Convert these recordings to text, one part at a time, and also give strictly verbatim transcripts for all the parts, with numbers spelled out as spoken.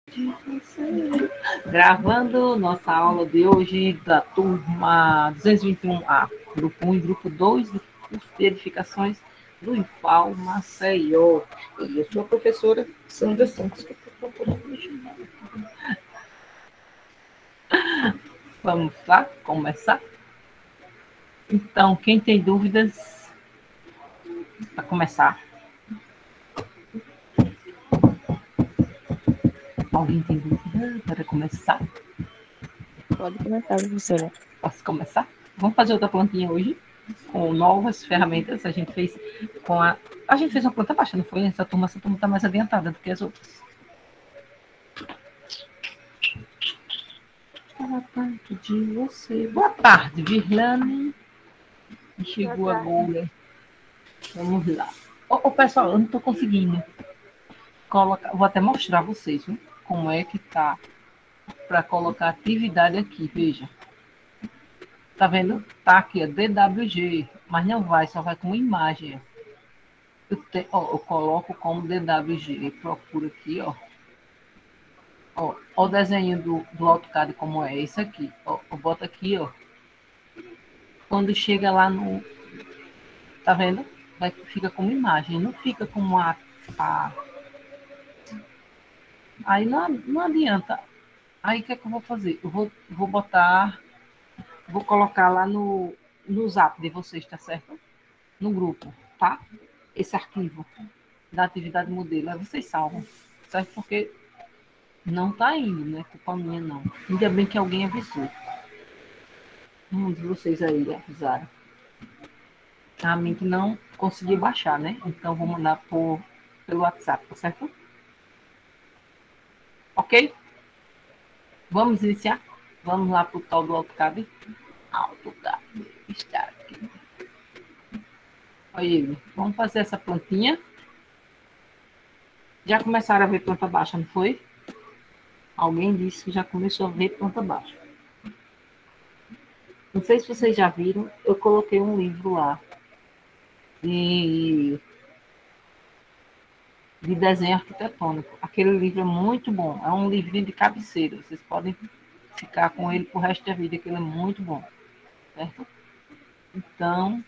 Gravando nossa aula de hoje da turma duzentos e vinte e um A, grupo um e grupo dois do curso de edificações do IFAL Maceió. E eu sou a professora Sandra Santos, que estou procurando me chamar. Vamos lá começar? Então, quem tem dúvidas, para começar? Alguém tem dúvida para começar? Pode começar, professora. Posso começar? Vamos fazer outra plantinha hoje, com novas ferramentas. A gente fez com a. A gente fez uma planta baixa, não foi? Essa turma, essa turma está mais adiantada do que as outras. Boa tarde de você. Boa tarde, Virlane. Chegou agora. Vamos lá. Ô, ô, pessoal, eu não estou conseguindo colocar. Vou até mostrar a vocês, viu? Como é que tá para colocar atividade aqui. Veja. Tá vendo? Tá aqui, ó, D W G, mas não vai, só vai com imagem. Eu, te, ó, eu coloco como D W G, procuro aqui, ó. Ó, ó o desenho do, do AutoCAD como é esse aqui. Ó, eu boto aqui, ó. Quando chega lá no... Tá vendo? Vai, fica como imagem, não fica como a... a aí não, não adianta. Aí o que é que eu vou fazer? Eu vou, vou botar... Vou colocar lá no, no zap de vocês, tá certo? No grupo, tá? Esse arquivo da atividade modelo. Aí vocês salvam, certo? Porque não tá indo, não é culpa minha, não. Ainda bem que alguém avisou. Um de vocês aí avisaram. A mim que não consegui baixar, né? Então vou mandar por, pelo WhatsApp, tá certo? Ok? Vamos iniciar? Vamos lá pro tal do AutoCAD. AutoCAD está aqui. Olha ele. Vamos fazer essa plantinha. Já começaram a ver planta baixa, não foi? Alguém disse que já começou a ver planta baixa. Não sei se vocês já viram, eu coloquei um livro lá de, de desenho arquitetônico. Aquele livro é muito bom, é um livrinho de cabeceira. Vocês podem ficar com ele pro resto da vida, que ele é muito bom, certo? Então,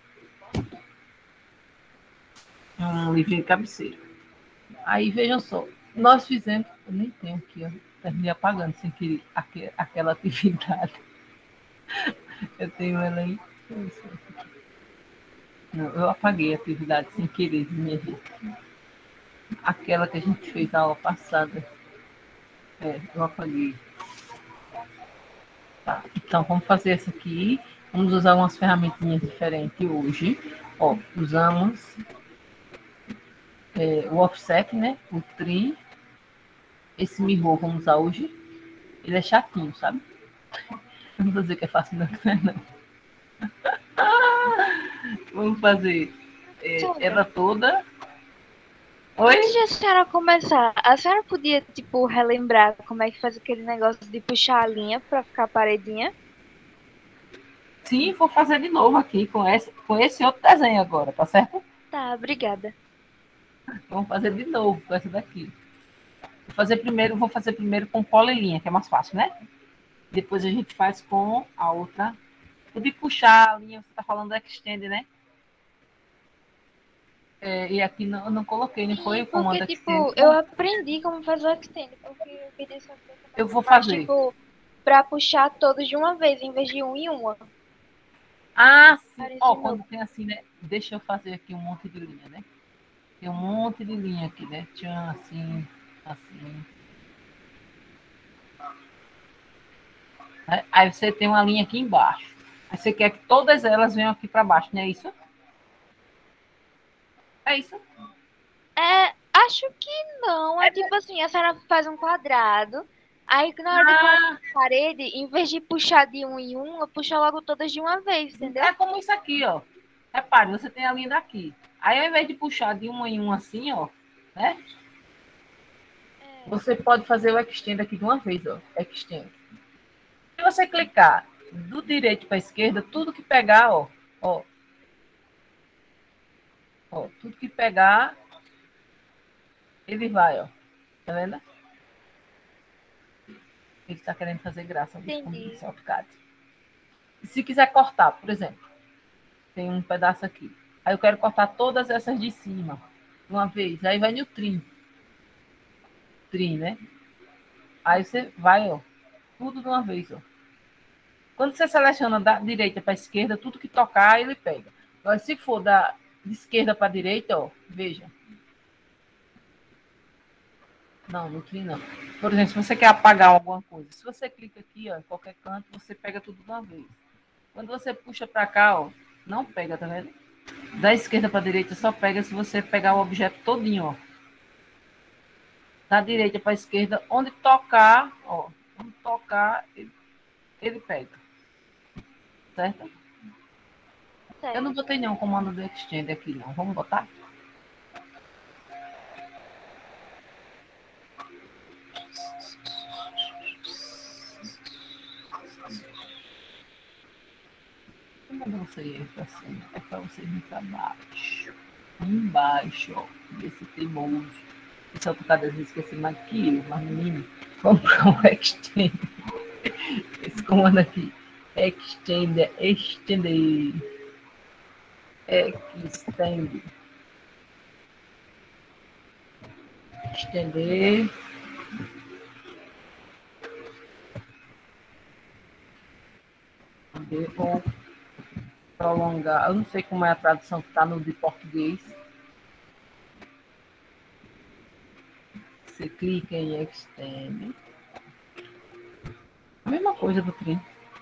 é um livrinho de cabeceira. Aí, vejam só, nós fizemos, eu nem tenho aqui, ó, terminei apagando sem querer aquela atividade. Eu tenho ela aí. Não, eu apaguei a atividade sem querer, minha gente. Aquela que a gente fez na aula passada. É, eu apaguei. Tá, então vamos fazer essa aqui. Vamos usar umas ferramentinhas diferentes hoje. Ó, usamos é, o offset, né? O tri. Esse mirror vamos usar hoje. Ele é chatinho, sabe? Eu não vou dizer que é fácil, não. Vamos fazer é, ela toda. Oi? Antes de a senhora começar, a senhora podia, tipo, relembrar como é que faz aquele negócio de puxar a linha pra ficar a paredinha? Sim, vou fazer de novo aqui com esse, com esse outro desenho agora, tá certo? Tá, obrigada. Vamos fazer de novo com essa daqui. Vou fazer primeiro, vou fazer primeiro com polilinha, que é mais fácil, né? Depois a gente faz com a outra. O de puxar a linha, você tá falando do extend, né? É, e aqui não, eu não coloquei, não foi o comando porque, tipo, extend. eu aprendi como fazer o extend, porque eu queria saber como Eu vou faz, fazer. tipo, pra puxar todos de uma vez, em vez de um em uma. Ah, sim. Ó, quando tem assim, né? Deixa eu fazer aqui um monte de linha, né? Tem um monte de linha aqui, né? Tchan, assim, assim. Aí você tem uma linha aqui embaixo. Aí você quer que todas elas venham aqui para baixo, não é isso? É isso? É, acho que não. É, é tipo assim, a senhora faz um quadrado, aí na hora ah. de fazer a parede, em vez de puxar de um em um, puxa logo todas de uma vez, entendeu? É como isso aqui, ó. Repare, você tem a linha daqui. Aí ao invés de puxar de um em um assim, ó, né? É. Você pode fazer o extend aqui de uma vez, ó. Extend. Se você clicar do direito para a esquerda, tudo que pegar, ó, ó. Ó, tudo que pegar, ele vai, ó. Tá vendo? Ele está querendo fazer graça. Entendi. Com AutoCAD. Se quiser cortar, por exemplo, tem um pedaço aqui. Aí eu quero cortar todas essas de cima, de uma vez. Aí vai no trim. Trim, né? Aí você vai, ó, tudo de uma vez, ó. Quando você seleciona da direita para a esquerda, tudo que tocar, ele pega. Agora, se for da de esquerda para a direita, ó, veja. Não, no trim não. Por exemplo, se você quer apagar alguma coisa, se você clica aqui, ó, em qualquer canto, você pega tudo de uma vez. Quando você puxa para cá, ó, não pega, tá vendo? Da esquerda para a direita só pega se você pegar o objeto todinho, ó. Da direita para a esquerda, onde tocar, ó, onde tocar, ele, ele pega. Certo? Certo. Eu não botei nenhum comando do Extend aqui, não. Vamos botar? Como eu não sei aí pra cima? É para você vir para baixo. Embaixo, ó. Desse teimoso. Esse AutoCAD às vezes esqueci mais que eu, mas menino. Vamos para o Extend. Esse comando aqui. Extend, extender. Extend. Estender. Ou prolongar. Eu não sei como é a tradução que está no de português. Você clica em Extend. A mesma coisa do trim.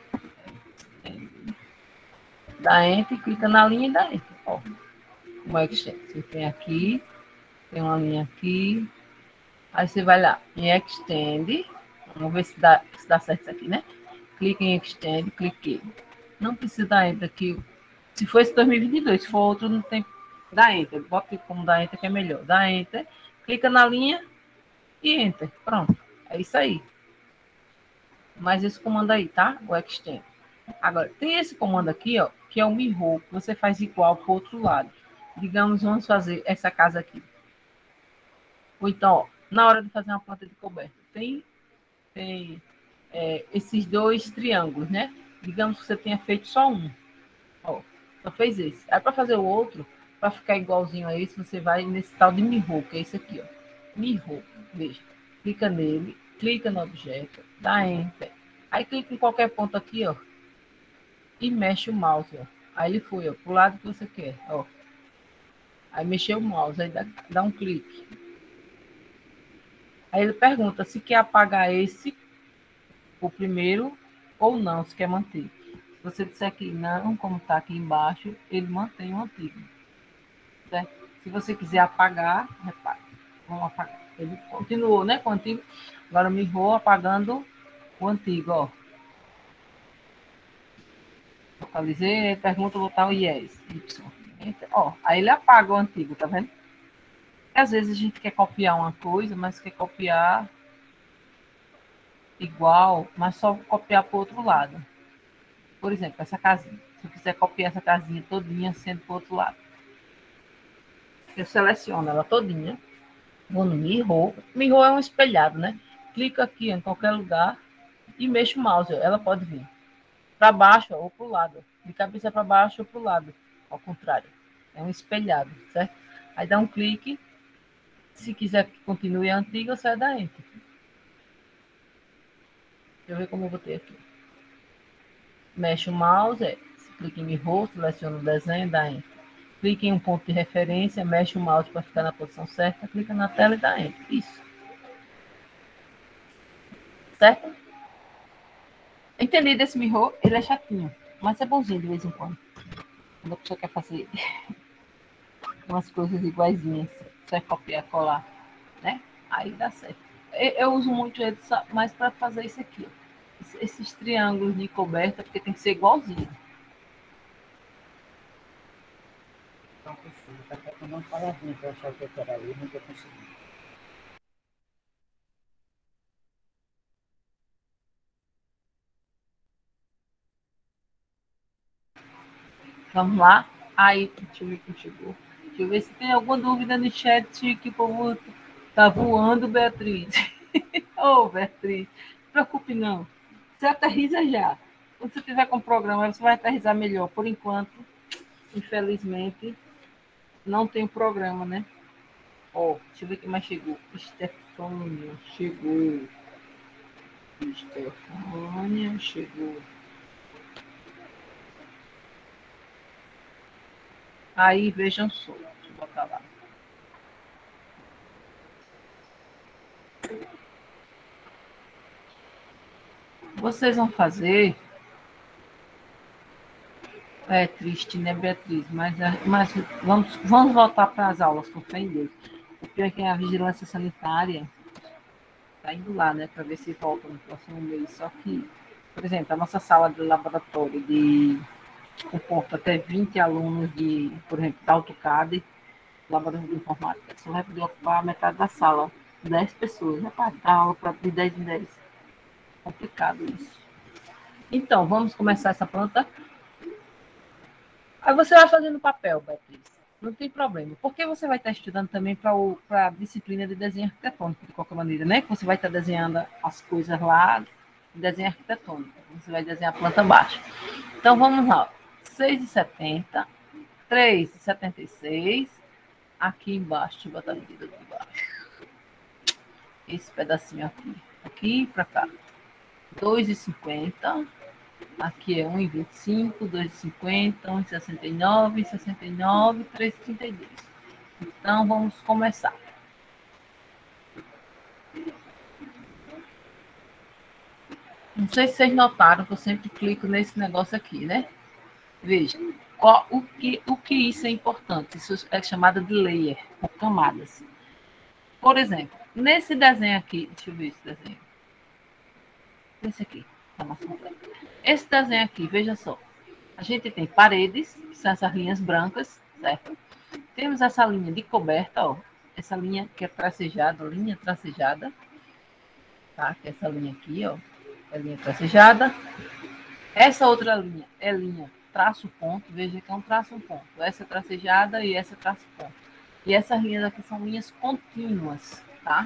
Dá Enter, clica na linha e dá Enter. Ó, como é que você tem aqui, tem uma linha aqui. Aí você vai lá em Extend. Vamos ver se dá, se dá certo isso aqui, né? Clica em Extend, cliquei. Não precisa dar Enter aqui. Se for esse dois mil e vinte e dois, se for outro, não tem. Dá Enter. Bota como dá Enter que é melhor. Dá Enter, clica na linha e Enter. Pronto. É isso aí. Mais esse comando aí, tá? O Extend. Agora, tem esse comando aqui, ó, que é o mirror, que você faz igual para o outro lado. Digamos, vamos fazer essa casa aqui. Ou então, ó, na hora de fazer uma planta de coberta, tem, tem é, esses dois triângulos, né? Digamos que você tenha feito só um. Ó, só fez esse. Aí, para fazer o outro, para ficar igualzinho a esse, você vai nesse tal de mirror, que é esse aqui, ó. Mirror, veja. Clica nele, clica no objeto, dá Enter. Aí, clica em qualquer ponto aqui, ó. E mexe o mouse, ó. Aí ele foi, ó, pro lado que você quer, ó. Aí mexeu o mouse, aí dá, dá um clique. Aí ele pergunta se quer apagar esse, o primeiro, ou não, se quer manter. Se você disser que não, como está aqui embaixo, ele mantém o antigo. Certo? Se você quiser apagar, repare. Vamos apagar. Ele continuou, né, com o antigo. Agora me vou apagando o antigo, ó. Localizei, pergunta, botar o yes. Y. Ó, aí ele apaga o antigo, tá vendo? Às vezes a gente quer copiar uma coisa, mas quer copiar igual, mas só copiar para o outro lado. Por exemplo, essa casinha. Se eu quiser copiar essa casinha todinha, sendo para o outro lado. Eu seleciono ela todinha. Vou no mirror. Mirror é um espelhado, né? Clica aqui em qualquer lugar e mexo o mouse. Ela pode vir para baixo ou para o lado. De cabeça para baixo ou para o lado. Ao contrário. É um espelhado, certo? Aí dá um clique. Se quiser que continue a antiga, você vai dar Enter. Deixa eu ver como eu botei aqui. Mexe o mouse, é, clica em mirror, seleciona o desenho, dá Enter. Clica em um ponto de referência, mexe o mouse para ficar na posição certa, clica na tela e dá Enter. Isso. Certo? Entendido esse mirror? Ele é chatinho, mas é bonzinho de vez em quando. Quando a pessoa quer fazer umas coisas iguaizinhas, você vai copiar, colar, né? Aí dá certo. Eu, eu uso muito ele mais para fazer isso aqui, ó. Esses triângulos de coberta, porque tem que ser igualzinho. Então, perfeito. Até que eu não parabéns para achar que eu era ali, nunca consegui. Vamos lá? Aí, deixa eu ver quem chegou. Deixa eu ver se tem alguma dúvida no chat que o povo tá voando, Beatriz. Ô, oh, Beatriz. preocupe não. Você aterriza já. Quando você tiver com o programa, você vai aterrizar melhor. Por enquanto, infelizmente, não tem o programa, né? Ó, deixa eu ver quem mais chegou. Estefânia chegou. Estefânia chegou. Aí, vejam só. Deixa eu botar lá. Vocês vão fazer... É triste, né, Beatriz? Mas, mas vamos, vamos voltar para as aulas, com fé em Deus. O pior é que a vigilância sanitária está indo lá, né, para ver se volta no próximo mês. Só que, por exemplo, a nossa sala de laboratório de comporta até vinte alunos de, por exemplo, da AutoCAD, laboratório de informática, só vai poder ocupar a metade da sala. dez pessoas, né, para dar aula de dez em dez. Complicado isso. Então, vamos começar essa planta. Aí você vai fazendo papel, Beatriz. Não tem problema. Porque você vai estar estudando também para a disciplina de desenho arquitetônico, de qualquer maneira, né? Que você vai estar desenhando as coisas lá em desenho arquitetônico. Você vai desenhar a planta baixa. Então, vamos lá. seis e setenta, três e setenta e seis. Aqui embaixo, deixa eu botar a medida de baixo. Esse pedacinho aqui. Aqui para cá. dois e cinquenta. Aqui é um e vinte e cinco, dois e cinquenta, um e sessenta e nove, sessenta e nove, três e trinta e dois. Então, vamos começar. Não sei se vocês notaram que eu sempre clico nesse negócio aqui, né? Veja, qual, o, que, o que isso é importante? Isso é chamado de layer, ou camadas. Por exemplo, nesse desenho aqui, deixa eu ver esse desenho. Esse aqui. Esse desenho aqui, veja só. A gente tem paredes, que são essas linhas brancas, certo? Temos essa linha de coberta, ó. Essa linha que é tracejada, linha tracejada. Tá? Que é essa linha aqui, ó. É linha tracejada. Essa outra linha é linha traço-ponto. Veja que é um traço-ponto. Essa é tracejada e essa é traço-ponto. E essas linhas aqui são linhas contínuas, tá?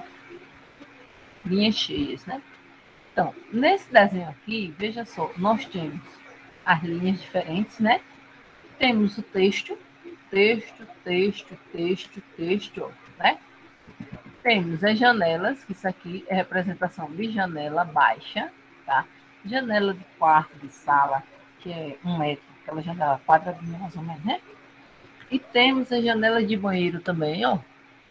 Linhas cheias, né? Então, nesse desenho aqui, veja só, nós temos as linhas diferentes, né? Temos o texto, texto, texto, texto, texto, né? Temos as janelas, que isso aqui é representação de janela baixa, tá? Janela de quarto, de sala, que é um metro, aquela janela quadradinha mais ou menos, né? E temos a janela de banheiro também, ó.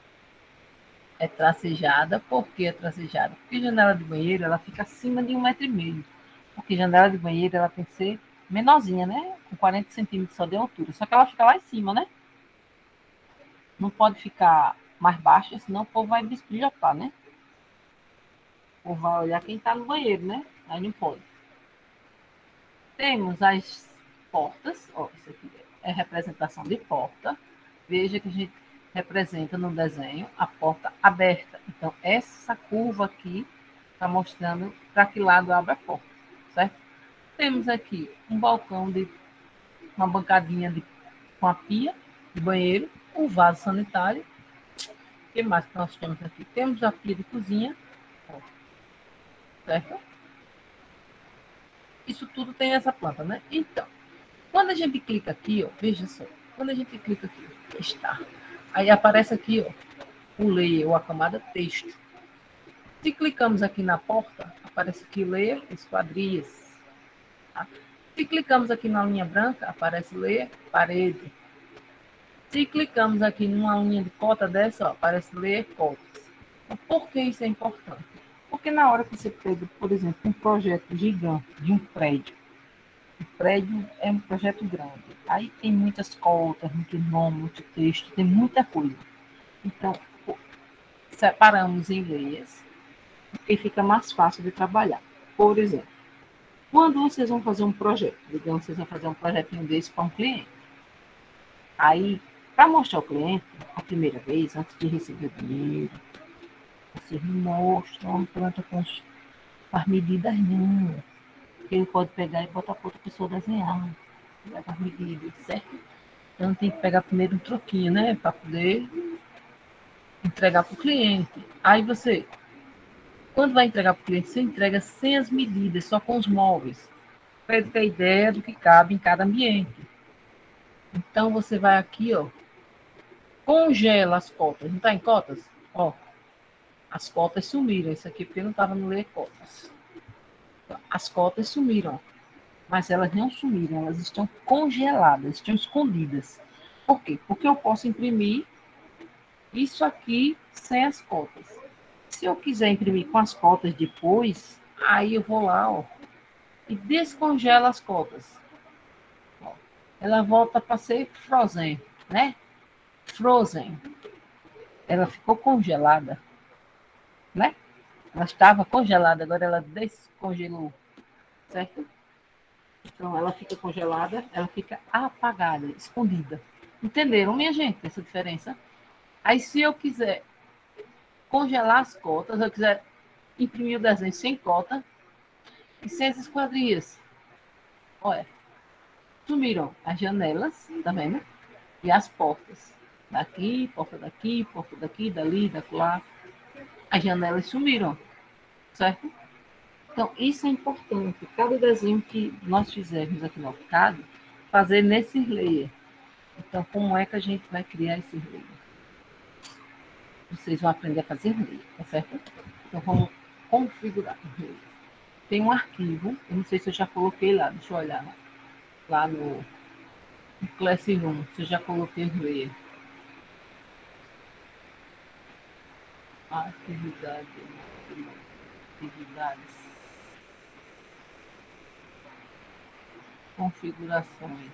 É tracejada. Por que é tracejada? Porque janela de banheiro ela fica acima de um metro e meio. Porque janela de banheiro ela tem que ser menorzinha, né? Com quarenta centímetros só de altura. Só que ela fica lá em cima, né? Não pode ficar mais baixa, senão o povo vai bisbilhotar, né? O povo vai olhar quem está no banheiro, né? Aí não pode. Temos as portas. Ó, isso aqui é representação de porta. Veja que a gente representa no desenho a porta aberta. Então, essa curva aqui está mostrando para que lado abre a porta, certo? Temos aqui um balcão, de uma bancadinha de, com a pia de banheiro, um vaso sanitário. O que mais que nós temos aqui? Temos a pia de cozinha, ó, certo? Isso tudo tem essa planta, né? Então, quando a gente clica aqui, ó, veja só, quando a gente clica aqui, está... Aí aparece aqui, ó, o layer, ou a camada texto. Se clicamos aqui na porta, aparece aqui layer, esquadrias. Tá? Se clicamos aqui na linha branca, aparece layer, parede. Se clicamos aqui numa linha de cota dessa, ó, aparece layer, cotas. Então, por que isso é importante? Porque na hora que você pega, por exemplo, um projeto gigante de um prédio, o prédio é um projeto grande. Aí tem muitas cotas, muito nome, muito texto, tem muita coisa. Então, separamos em layers, porque fica mais fácil de trabalhar. Por exemplo, quando vocês vão fazer um projeto, digamos, vocês vão fazer um projetinho desse para um cliente. Aí, para mostrar ao cliente, a primeira vez, antes de receber o dinheiro, vocês mostram uma planta com as medidas minhas. Que ele pode pegar e botar para outra pessoa desenhar, pegar as medidas, certo? Então tem que pegar primeiro um troquinho, né? Para poder entregar para o cliente. Aí você Quando vai entregar para o cliente, você entrega sem as medidas, só com os móveis, para ele ter ideia do que cabe em cada ambiente. Então, você vai aqui, ó, congela as cotas. Não está em cotas? Ó, as cotas sumiram. Isso aqui porque não estava no ler cotas. As cotas sumiram, mas elas não sumiram, elas estão congeladas, estão escondidas. Por quê? Porque eu posso imprimir isso aqui sem as cotas. Se eu quiser imprimir com as cotas depois, aí eu vou lá, ó, e descongelo as cotas. Ó, ela volta para ser frozen, né? Frozen. Ela ficou congelada, né? Ela estava congelada, agora ela descongelou, certo? Então ela fica congelada, ela fica apagada, escondida. Entenderam, minha gente, essa diferença? Aí se eu quiser congelar as cotas, se eu quiser imprimir o desenho sem cota e sem as esquadrias, olha, sumiram as janelas, tá vendo? E as portas. Daqui, porta daqui, porta daqui, dali, daquela. As janelas sumiram, certo? Então, isso é importante. Cada desenho que nós fizermos aqui no AutoCAD, fazer nesses layers. Então, como é que a gente vai criar esses layers? Vocês vão aprender a fazer layer, tá certo? Então, vamos configurar os layers. Tem um arquivo, eu não sei se eu já coloquei lá, deixa eu olhar lá, lá no, no Classroom, se eu já coloquei os layers. Atividade, atividades, configurações,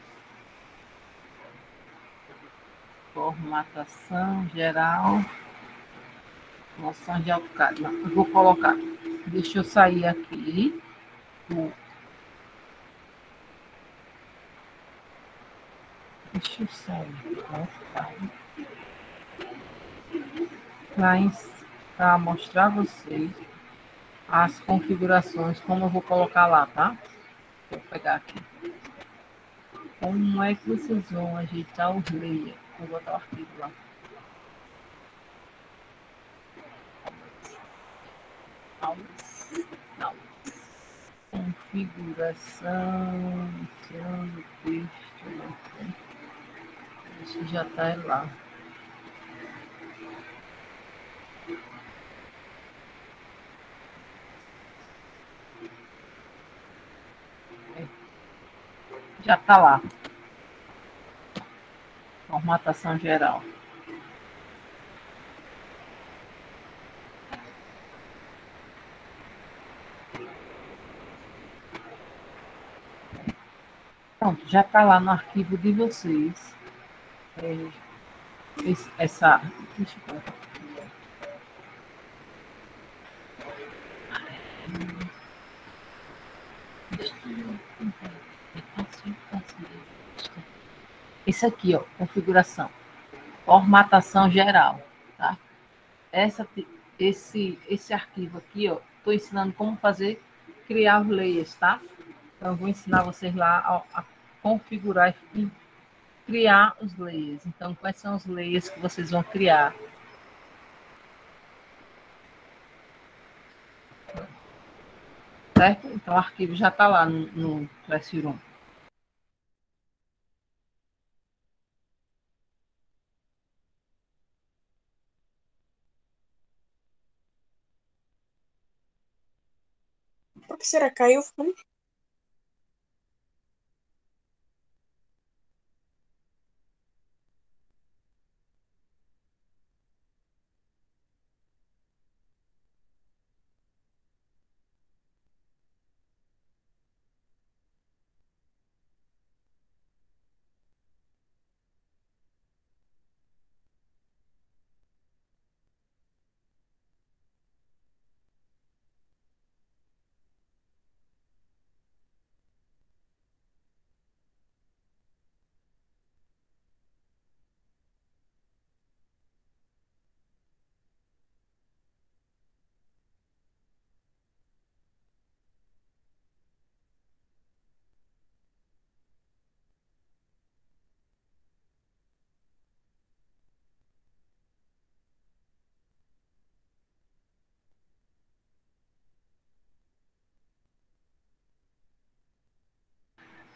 formatação geral, noção de AutoCAD. Não, eu vou colocar, deixa eu sair aqui, deixa eu sair, para mostrar a vocês as configurações, como eu vou colocar lá, tá? Vou pegar aqui. Como é que vocês vão ajeitar os layers? Vou botar o arquivo lá. Aulas. Aulas. Configuração. Iniciando texto. Isso já está lá. Já está lá. Formatação geral. Pronto, já está lá no arquivo de vocês. É, esse, essa. Deixa eu colocar. Esse aqui, ó, configuração. Formatação geral, tá? Essa, esse, esse arquivo aqui, ó, estou ensinando como fazer, criar os layers, tá? Então, eu vou ensinar vocês lá a, a configurar e criar os layers. Então, quais são os layers que vocês vão criar? Certo? Então, o arquivo já está lá no, no Classroom. Por que será que caiu? Foi?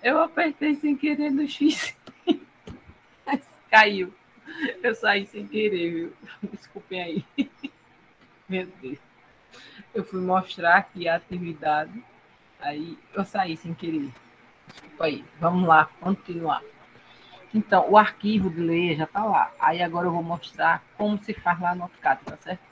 Eu apertei sem querer no X. Caiu. Eu saí sem querer, viu? Desculpem aí. Meu Deus. Eu fui mostrar aqui a atividade. Aí eu saí sem querer. Desculpa aí. Vamos lá, continuar. Então, o arquivo de Leia já está lá. Aí agora eu vou mostrar como se faz lá no AutoCAD, tá certo?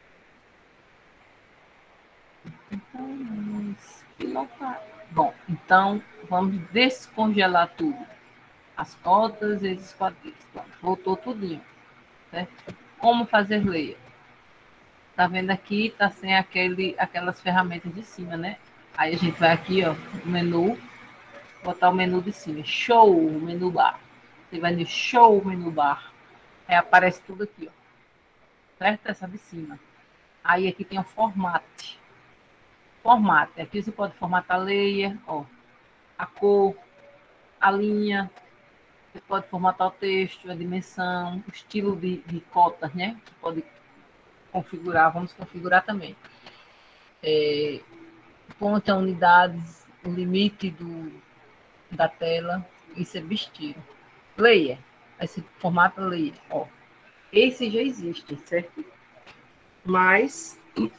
Então, vamos pilotar. Bom, então vamos descongelar tudo. As cotas e esses quadrinhos. Pronto, voltou tudinho. Certo? Como fazer Leia? Tá vendo aqui? Tá sem aquele, aquelas ferramentas de cima, né? Aí a gente vai aqui, ó, no menu, botar o menu de cima. Show, menu bar. Você vai no show, menu bar. Aí aparece tudo aqui, ó. Certo? Essa de cima. Aí aqui tem o formato. Formato. Aqui você pode formatar a layer, ó. A cor, a linha. Você pode formatar o texto, a dimensão, o estilo de, de cotas, né? Você pode configurar, vamos configurar também. É, ponta, unidades, o limite do, da tela, isso é vestir. Layer, esse formato layer, ó. Esse já existe, certo? Mas,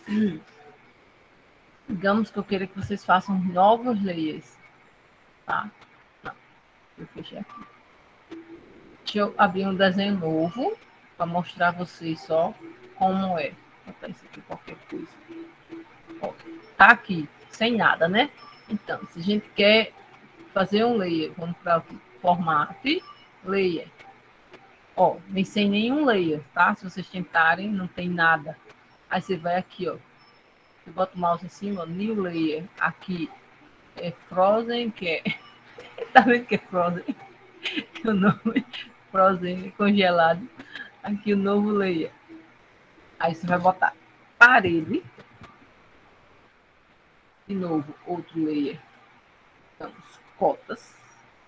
digamos que eu queira que vocês façam novos layers, tá? Não, eu fechei aqui. Deixa eu abrir um desenho novo para mostrar a vocês só como é. Vou botar isso aqui, qualquer coisa. Ó, tá aqui, sem nada, né? Então, se a gente quer fazer um layer, vamos para aqui, formato, layer. Ó, nem sem nenhum layer, tá? Se vocês tentarem, não tem nada. Aí você vai aqui, ó. Você bota o mouse em cima, new layer. Aqui é Frozen, que é... tá vendo que é Frozen? O nome Frozen, congelado. Aqui o novo layer. Aí você vai botar parede. De novo, outro layer. Vamos, cotas.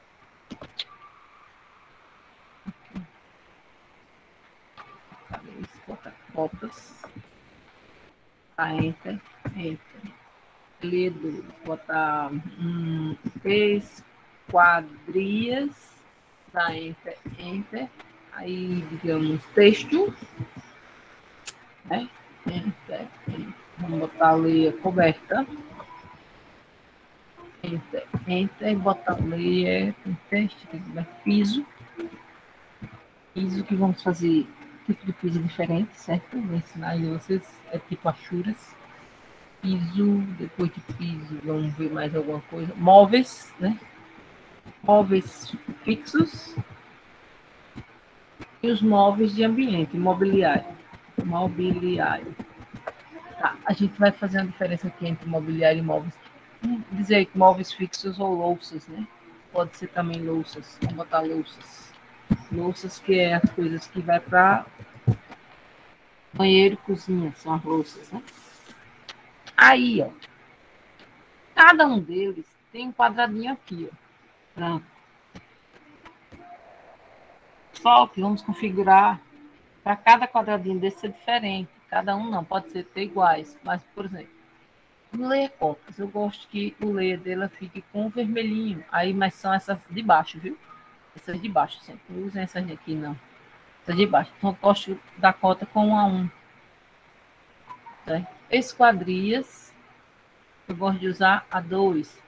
Cadê isso? Botar cotas. Tá, enter, enter. Ledo, botar hum, três quadrilhas. Tá, enter, enter. Aí, digamos, texto. Né? Enter, enter. Vamos botar ali a coberta. Enter, enter. Botar ali é texto, piso. Piso que vamos fazer tipo de piso diferente, certo? Vou ensinar aí vocês. É tipo achuras. Piso, depois de piso, vamos ver mais alguma coisa. Móveis, né? Móveis fixos. E os móveis de ambiente, mobiliário. Mobiliário. Tá, a gente vai fazer uma diferença aqui entre mobiliário e móveis. Vamos dizer que móveis fixos ou louças, né? Pode ser também louças. Vamos botar louças. Louças que é as coisas que vai para banheiro e cozinha, são as louças, né? Aí, ó. Cada um deles tem um quadradinho aqui, ó. Branco. Só que vamos configurar para cada quadradinho desse ser diferente. Cada um não, pode ser ter iguais. Mas, por exemplo, no layer cotas, eu gosto que o layer dela fique com o vermelhinho. Aí, mas são essas de baixo, viu? Essas de baixo, sempre. Não usem essas aqui, não. Essas de baixo. Então, eu gosto da cota com um a um. Certo? Esquadrias, eu gosto de usar a dois.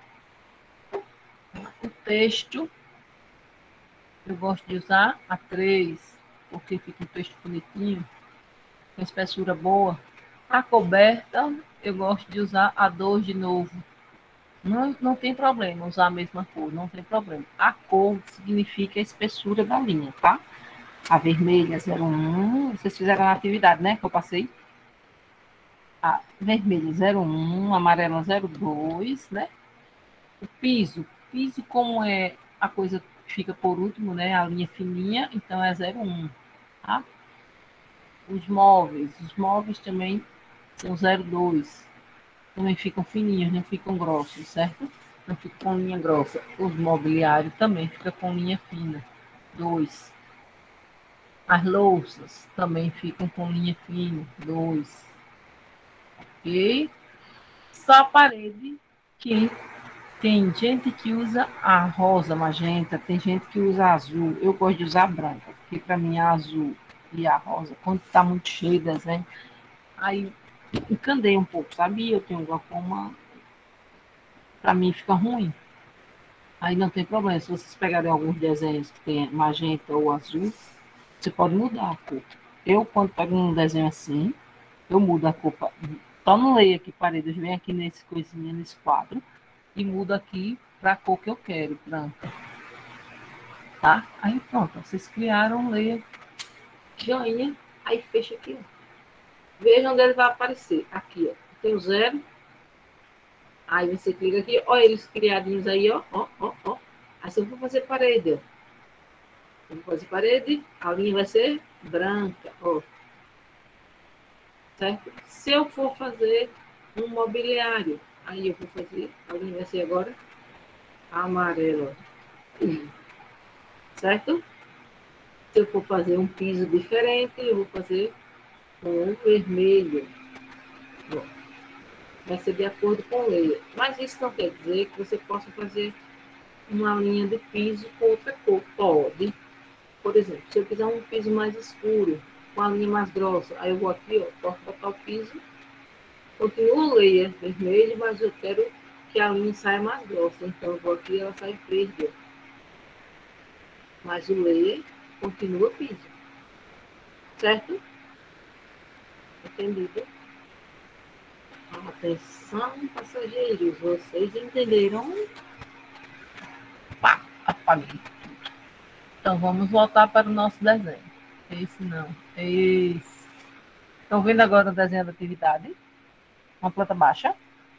O texto, eu gosto de usar a três, porque fica um texto bonitinho, com espessura boa. A coberta, eu gosto de usar a dois de novo. Não, não tem problema usar a mesma cor, não tem problema. A cor significa a espessura da linha, tá? A vermelha zero um, vocês fizeram a atividade, né, que eu passei? A vermelha zero um, amarela zero dois, né? O piso, piso como é a coisa que fica por último, né? A linha fininha, então é zero um, tá? Os móveis, os móveis também são zero dois. Também ficam fininhos, não ficam grossos, certo? Não fica com linha grossa. Os mobiliários também fica com linha fina, dois. As louças também ficam com linha fina, dois. Ok? Só a parede que Tem gente que usa a rosa, magenta, tem gente que usa azul. Eu gosto de usar branca, porque para mim a azul e a rosa, quando está muito cheio de desenho, aí encandei um pouco, sabe? Eu tenho glaucoma, para mim fica ruim. Aí não tem problema. Se vocês pegarem alguns desenhos que tem magenta ou azul, você pode mudar a cor. Eu, quando pego um desenho assim, eu mudo a cor. Só não leio aqui paredes, vem aqui nesse coisinha, nesse quadro, e mudo aqui para a cor que eu quero, branca. Tá? Aí pronto, vocês criaram, leia, joinha, aí fecha aqui, ó. Veja onde ele vai aparecer. Aqui, ó. Tem o zero. Aí você clica aqui, ó, eles criadinhos aí, ó, ó, ó, ó. Aí se eu for fazer parede, ó. Eu vou fazer parede, a linha vai ser branca, ó. Certo? Se eu for fazer um mobiliário, aí eu vou fazer, a linha vai ser agora amarela. Certo? Se eu for fazer um piso diferente, eu vou fazer com vermelho. Ó. Vai ser de acordo com a lei. Mas isso não quer dizer que você possa fazer uma linha de piso com outra cor. Pode. Por exemplo, se eu quiser um piso mais escuro, com a linha mais grossa, aí eu vou aqui, ó, posso botar o piso, continuo leia vermelho, mas eu quero que a linha saia mais grossa. Então eu vou aqui e ela sai verde. Ó. Mas o leia continua piso. Certo? Entendido? Atenção, passageiros, vocês entenderam? Pá, apaguei. Então vamos voltar para o nosso desenho. Esse não, esse. Estão vendo agora o desenho da atividade? Uma planta baixa.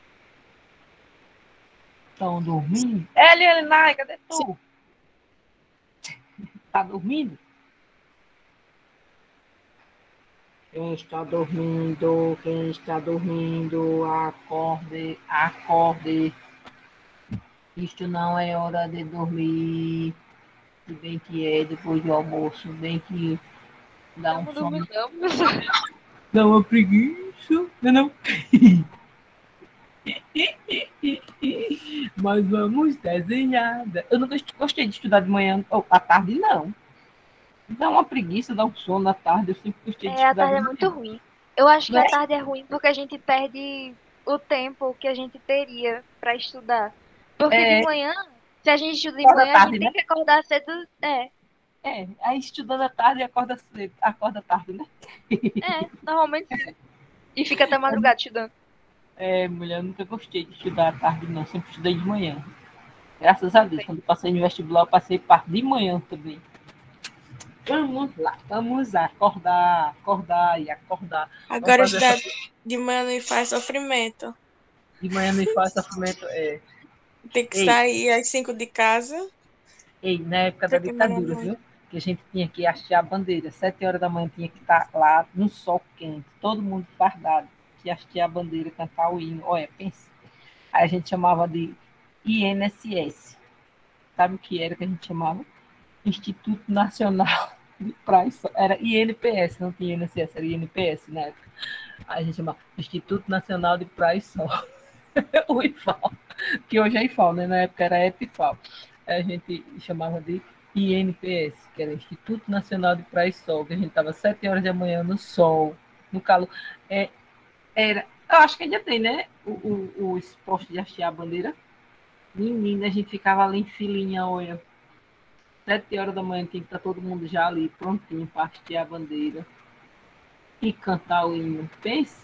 Estão dormindo? Eli, Elinai, cadê tu? Tá dormindo? Quem está dormindo? Quem está dormindo? Acorde, acorde. Isto não é hora de dormir. Se bem que é depois do almoço, bem que dá um sono. Dá uma preguiça, não, não. Mas vamos desenhar. Eu não gostei de estudar de manhã ou à tarde, não. Dá uma preguiça, dá um sono à tarde. Eu sempre gostei de É, a estudar tarde é de muito manhã. ruim. Eu acho que Não a é? tarde é ruim porque a gente perde o tempo que a gente teria para estudar. Porque de É, manhã, se a gente estuda de acorda manhã, a gente tarde, tem né? que acordar cedo. É, É, aí estudando à tarde e acorda cedo, acorda tarde, né? é, normalmente sim. E fica até madrugada estudando. É, mulher, eu nunca gostei de estudar à tarde, não. Sempre estudei de manhã. Graças a Deus, Também. quando eu passei no vestibular, eu passei parte de manhã também. Vamos lá, vamos acordar, acordar e acordar. Vamos Agora fazer essa... estudar de manhã não faz sofrimento. De manhã não faz sofrimento. É... Tem que Ei, sair às cinco de casa ei, na época da para queimar a ditadura, mão. viu? Que a gente tinha que hastear a bandeira. Sete horas da manhã tinha que estar lá no sol quente, todo mundo fardado, que hastear a bandeira, cantar o hino. Olha, pensa. Aí a gente chamava de I N S S. Sabe o que era que a gente chamava? Instituto Nacional de Praia. Era I N P S, não tinha I N S S, era I N P S na época. Aí a gente chamava Instituto Nacional de Praia e Sol. O I F A O, que hoje é I F A O, né? Na época era E P I F A O. A gente chamava de I N P S, que era Instituto Nacional de Praia e Sol, que a gente estava sete horas da manhã no sol, no calor. É, era, eu acho que ainda tem, né? O, o, o esporte de hastear a bandeira. Menina, a gente ficava ali em filinha, olha. Sete horas da manhã tinha que estar todo mundo já ali, prontinho para hastear a bandeira. E cantar o hino. Pense.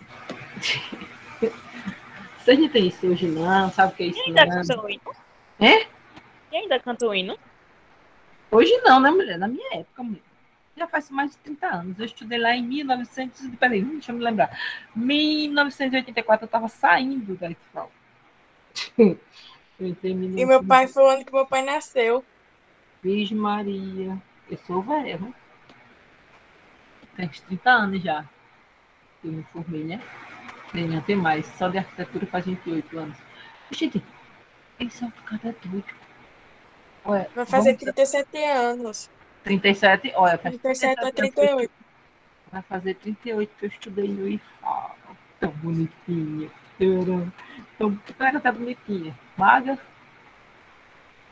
Vocês não tem isso hoje, não? Sabe o que é isso, E ainda não? canta o hino? É? E ainda canta o hino? Hoje não, né, mulher? Na minha época, mulher. Já faz mais de trinta anos. Eu estudei lá em mil e novecentos... Peraí, deixa eu me lembrar. mil novecentos e oitenta e quatro, eu estava saindo da I F A O. Eu entrei em E meu pai mil novecentos... foi o ano que meu pai nasceu. Virgem Maria. Eu sou velha, né? Tem uns trinta anos já. Eu me formei, né? Nem não tem mais. Só de arquitetura faz vinte e oito anos. Gente, esse é um cara doido. Ué, Vai fazer vamos... trinta e sete anos. trinta e sete, olha, faz trinta e sete a trinta e sete anos que trinta eu e estu- oito. vai fazer trinta e oito que eu estudei no I F A O. Tão bonitinha. Eu era, tão, eu era até bonitinha. Maga,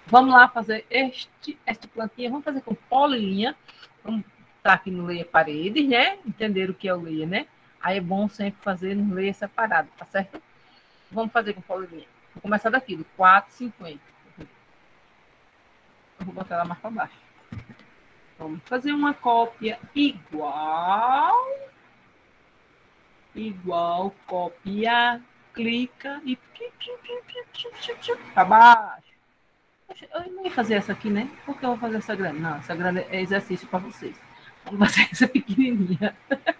Vamos lá fazer este, esta plantinha. Vamos fazer com polilinha. Vamos estar aqui no Leia Paredes, né? Entender o que é o Leia, né? Aí é bom sempre fazer no Leia separado, tá certo? Vamos fazer com polilinha. Vou começar daqui, do quatro e cinquenta. Eu vou botar ela mais para baixo. Vamos fazer uma cópia igual. Igual, copia, clica e para baixo. Eu não ia fazer essa aqui, né? Por que eu vou fazer essa grande? Não, essa grande é exercício para vocês. Vamos fazer essa pequenininha.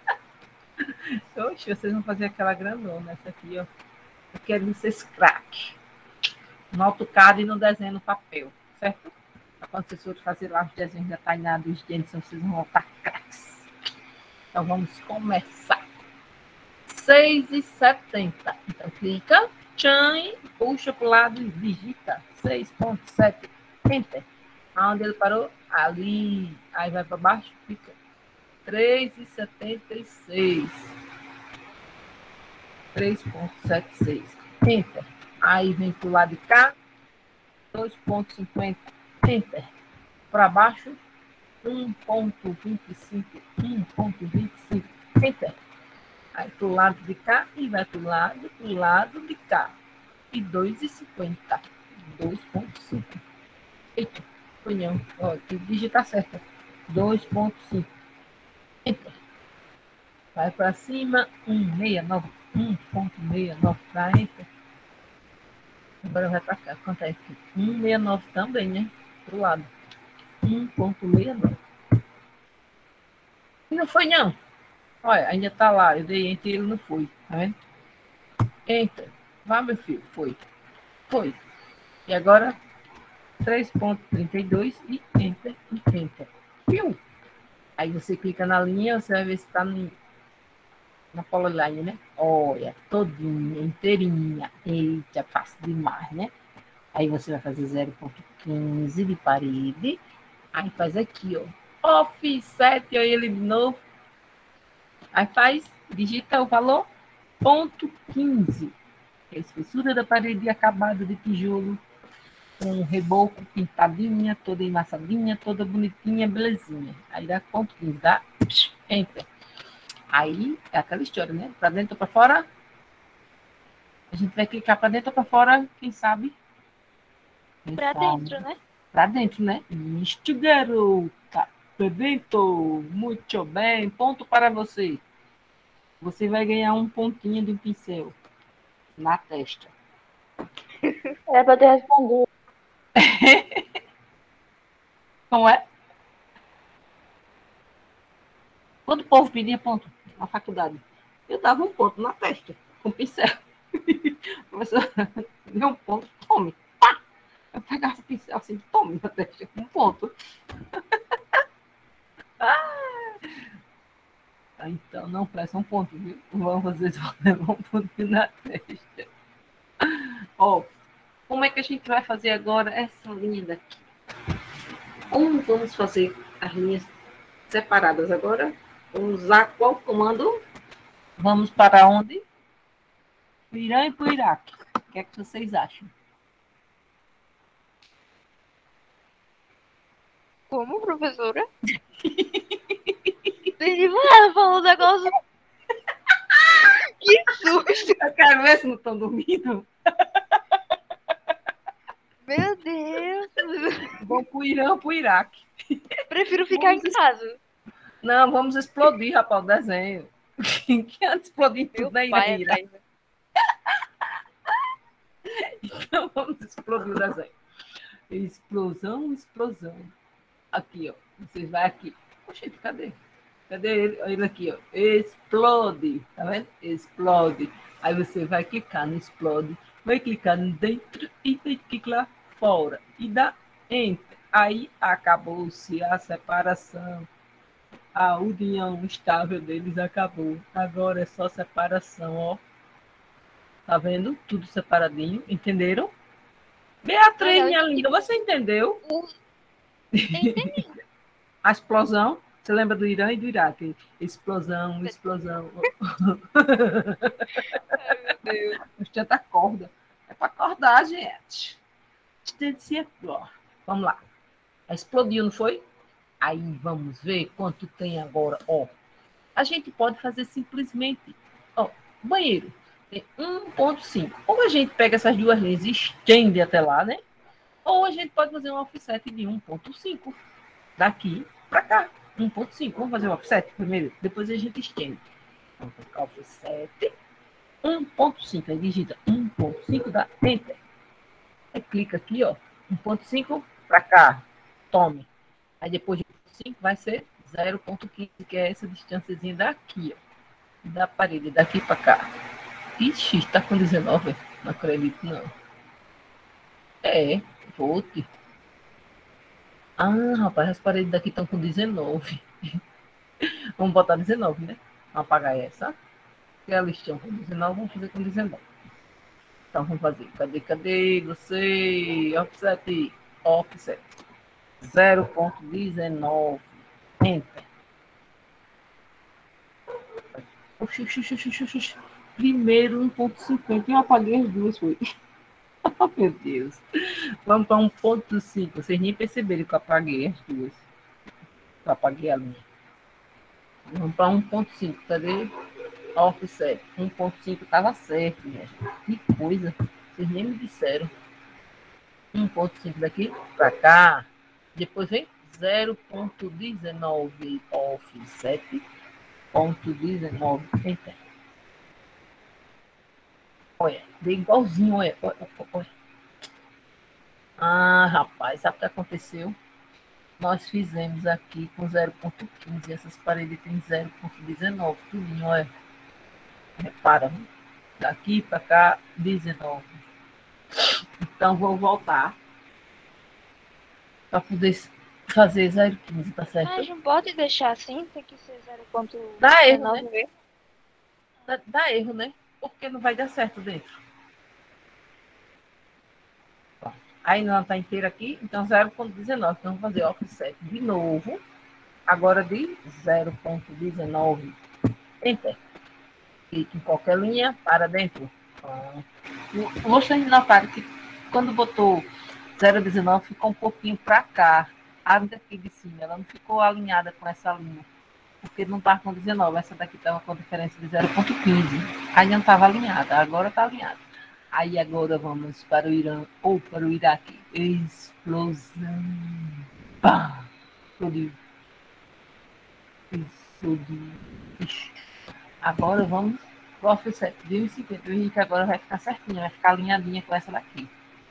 Oxe, vocês vão fazer aquela grandona. Essa aqui, ó. Eu quero vocês craque. No AutoCAD e no desenho no papel, certo? Quando vocês forem fazer lá os desenhos da Tainá dos Jensen, vocês vão voltar craques. Então vamos começar. seis e setenta. Então clica, tchan, puxa para o lado e digita seis ponto sete. Enter. Aonde ele parou? Ali. Aí vai para baixo, fica três e setenta e seis. três ponto setenta e seis. Enter. Aí vem para o lado de cá, dois ponto cinquenta. Enter. Para baixo, um ponto vinte e cinco. um ponto vinte e cinco. Enter. Aí para o lado de cá e vai para o lado, pro lado de cá. E dois e cinquenta. dois ponto cinco. Eita, foi não. Ó, tem que digitar certo. dois ponto cinco. Enter. Vai para cima, cento e sessenta e nove. um ponto sessenta e nove para Enter. Agora vai para cá. Quanto é aqui? cento e sessenta e nove também, né? Pro lado. um ponto sessenta e nove. E não foi não. Olha, ainda tá lá. Eu dei Enter e ele não foi. Tá vendo? Enter. Vá, meu filho. Foi. Foi. E agora três ponto trinta e dois e Enter e Enter. Viu? Aí você clica na linha, você vai ver se tá no, na polyline, né? Olha, todinha, inteirinha. Eita, fácil demais, né? Aí você vai fazer zero ponto quinze de parede. Aí faz aqui, ó. Offset, olha ele de novo. Aí faz, digita o valor, ponto quinze. É a espessura da parede acabada de tijolo. Com reboco pintadinha, toda enmassadinha, toda bonitinha, belezinha. Aí dá ponto quinze, dá Enter. Aí é aquela história, né? Para dentro ou para fora. A gente vai clicar para dentro ou para fora, quem sabe? Quem Pra sabe? dentro, né? Para dentro, né? Isto, garota. Para dentro. Muito bem. Ponto para você. Você vai ganhar um pontinho de um pincel na testa. É pra ter respondido. Como é? Quando o povo pedia ponto na faculdade, eu dava um ponto na testa, com pincel. O professor deu um ponto, tome. Pá! Eu pegava o pincel assim, tome na testa, com um ponto. Ah! Então, não presta um ponto, viu? Vamos vocês vão levar um ponto na testa. Ó, como é que a gente vai fazer agora essa linha daqui? Como vamos fazer as linhas separadas agora? Vamos usar qual comando? Vamos para onde? O Irã e para o Iraque. O que é que vocês acham? Como, professora? Entendi, ela falou um negócio. Que susto! Eu quero ver se não estão dormindo. Meu Deus! Vamos para o Irã ou para o Iraque. Prefiro ficar Vamos em casa. Não, vamos explodir, rapaz, o desenho. Que antes explodir Meu tudo na pai é Ira. paiva. Então vamos explodir o desenho. Explosão, explosão. Aqui, ó. Vocês vão aqui. Poxa, cadê? Cadê ele? Olha ele aqui, ó. Explode. Tá vendo? Explode. Aí você vai clicar no explode, vai clicar no dentro e vai clicar fora. E dá enter. Aí acabou-se a separação. A união estável deles acabou. Agora é só separação, ó. Tá vendo? Tudo separadinho. Entenderam? Beatriz, Eu minha entendi. linda, você entendeu? Entendi. A explosão. Você lembra do Irã e do Iraque? Explosão, explosão. Ai, meu Deus. Ostenta corda. É para acordar, gente. distância, ó. Vamos lá. Explodiu, não foi? Aí vamos ver quanto tem agora, ó. A gente pode fazer simplesmente, ó, banheiro tem um ponto cinco. Ou a gente pega essas duas linhas e estende até lá, né? Ou a gente pode fazer um offset de um ponto cinco daqui para cá. um ponto cinco. Vamos fazer o offset primeiro, depois a gente estende. Vamos colocar o offset um ponto cinco. Aí digita um ponto cinco, dá Enter. Aí clica aqui, ó. um ponto cinco para cá. Tome. Aí depois de um ponto cinco vai ser zero ponto quinze, que é essa distânciazinha daqui, ó. Da parede, daqui para cá. Ixi, está com dezenove. Não acredito, não. É, volte. Ah, rapaz, as paredes daqui estão com dezenove. Vamos botar dezenove, né? Vamos apagar essa. Que a listinha com dezenove, vamos fazer com dezenove. Então, vamos fazer. Cadê, cadê você? Offset. Offset. zero ponto dezenove. Enter. Oxi, oxi, oxi, oxi, oxi. Primeiro um ponto cinquenta. Eu apaguei as duas, foi. Oh, meu Deus. Vamos para um ponto cinco. Vocês nem perceberam que eu apaguei as duas. Eu apaguei a linha. Vamos para um ponto cinco. Cadê? Offset. um ponto cinco estava certo, minha gente. Que coisa. Vocês nem me disseram. um ponto cinco daqui para cá. Depois vem zero ponto dezenove. Offset. Ponto dezenove. Enter. Olha, dei igualzinho, olha, olha, olha. Ah, rapaz, sabe o que aconteceu? Nós fizemos aqui com zero ponto quinze, essas paredes têm zero ponto dezenove, tudinho, olha. Repara, daqui para cá, dezenove. Então, vou voltar para poder fazer zero ponto quinze, tá certo? Mas não pode deixar assim, tem que ser zero ponto dezenove. Dá erro, né? Dá, dá erro, né? Porque não vai dar certo dentro. Bom, aí não está inteira aqui, então zero ponto dezenove. Então, vamos fazer offset de novo. Agora de zero ponto dezenove. Enter. Clique em qualquer linha, para dentro. Vocês notaram que quando botou zero ponto dezenove ficou um pouquinho para cá. A daqui de cima, ela não ficou alinhada com essa linha. Porque não estava com dezenove, essa daqui estava com diferença de zero ponto quinze. Aí não estava alinhada, agora está alinhada. Aí agora vamos para o Irã ou para o Iraque. Explosão. Pá! Explodiu. Explodiu. Ixi. Agora vamos para o offset de um e cinquenta. E que agora vai ficar certinho, vai ficar alinhadinha com essa daqui.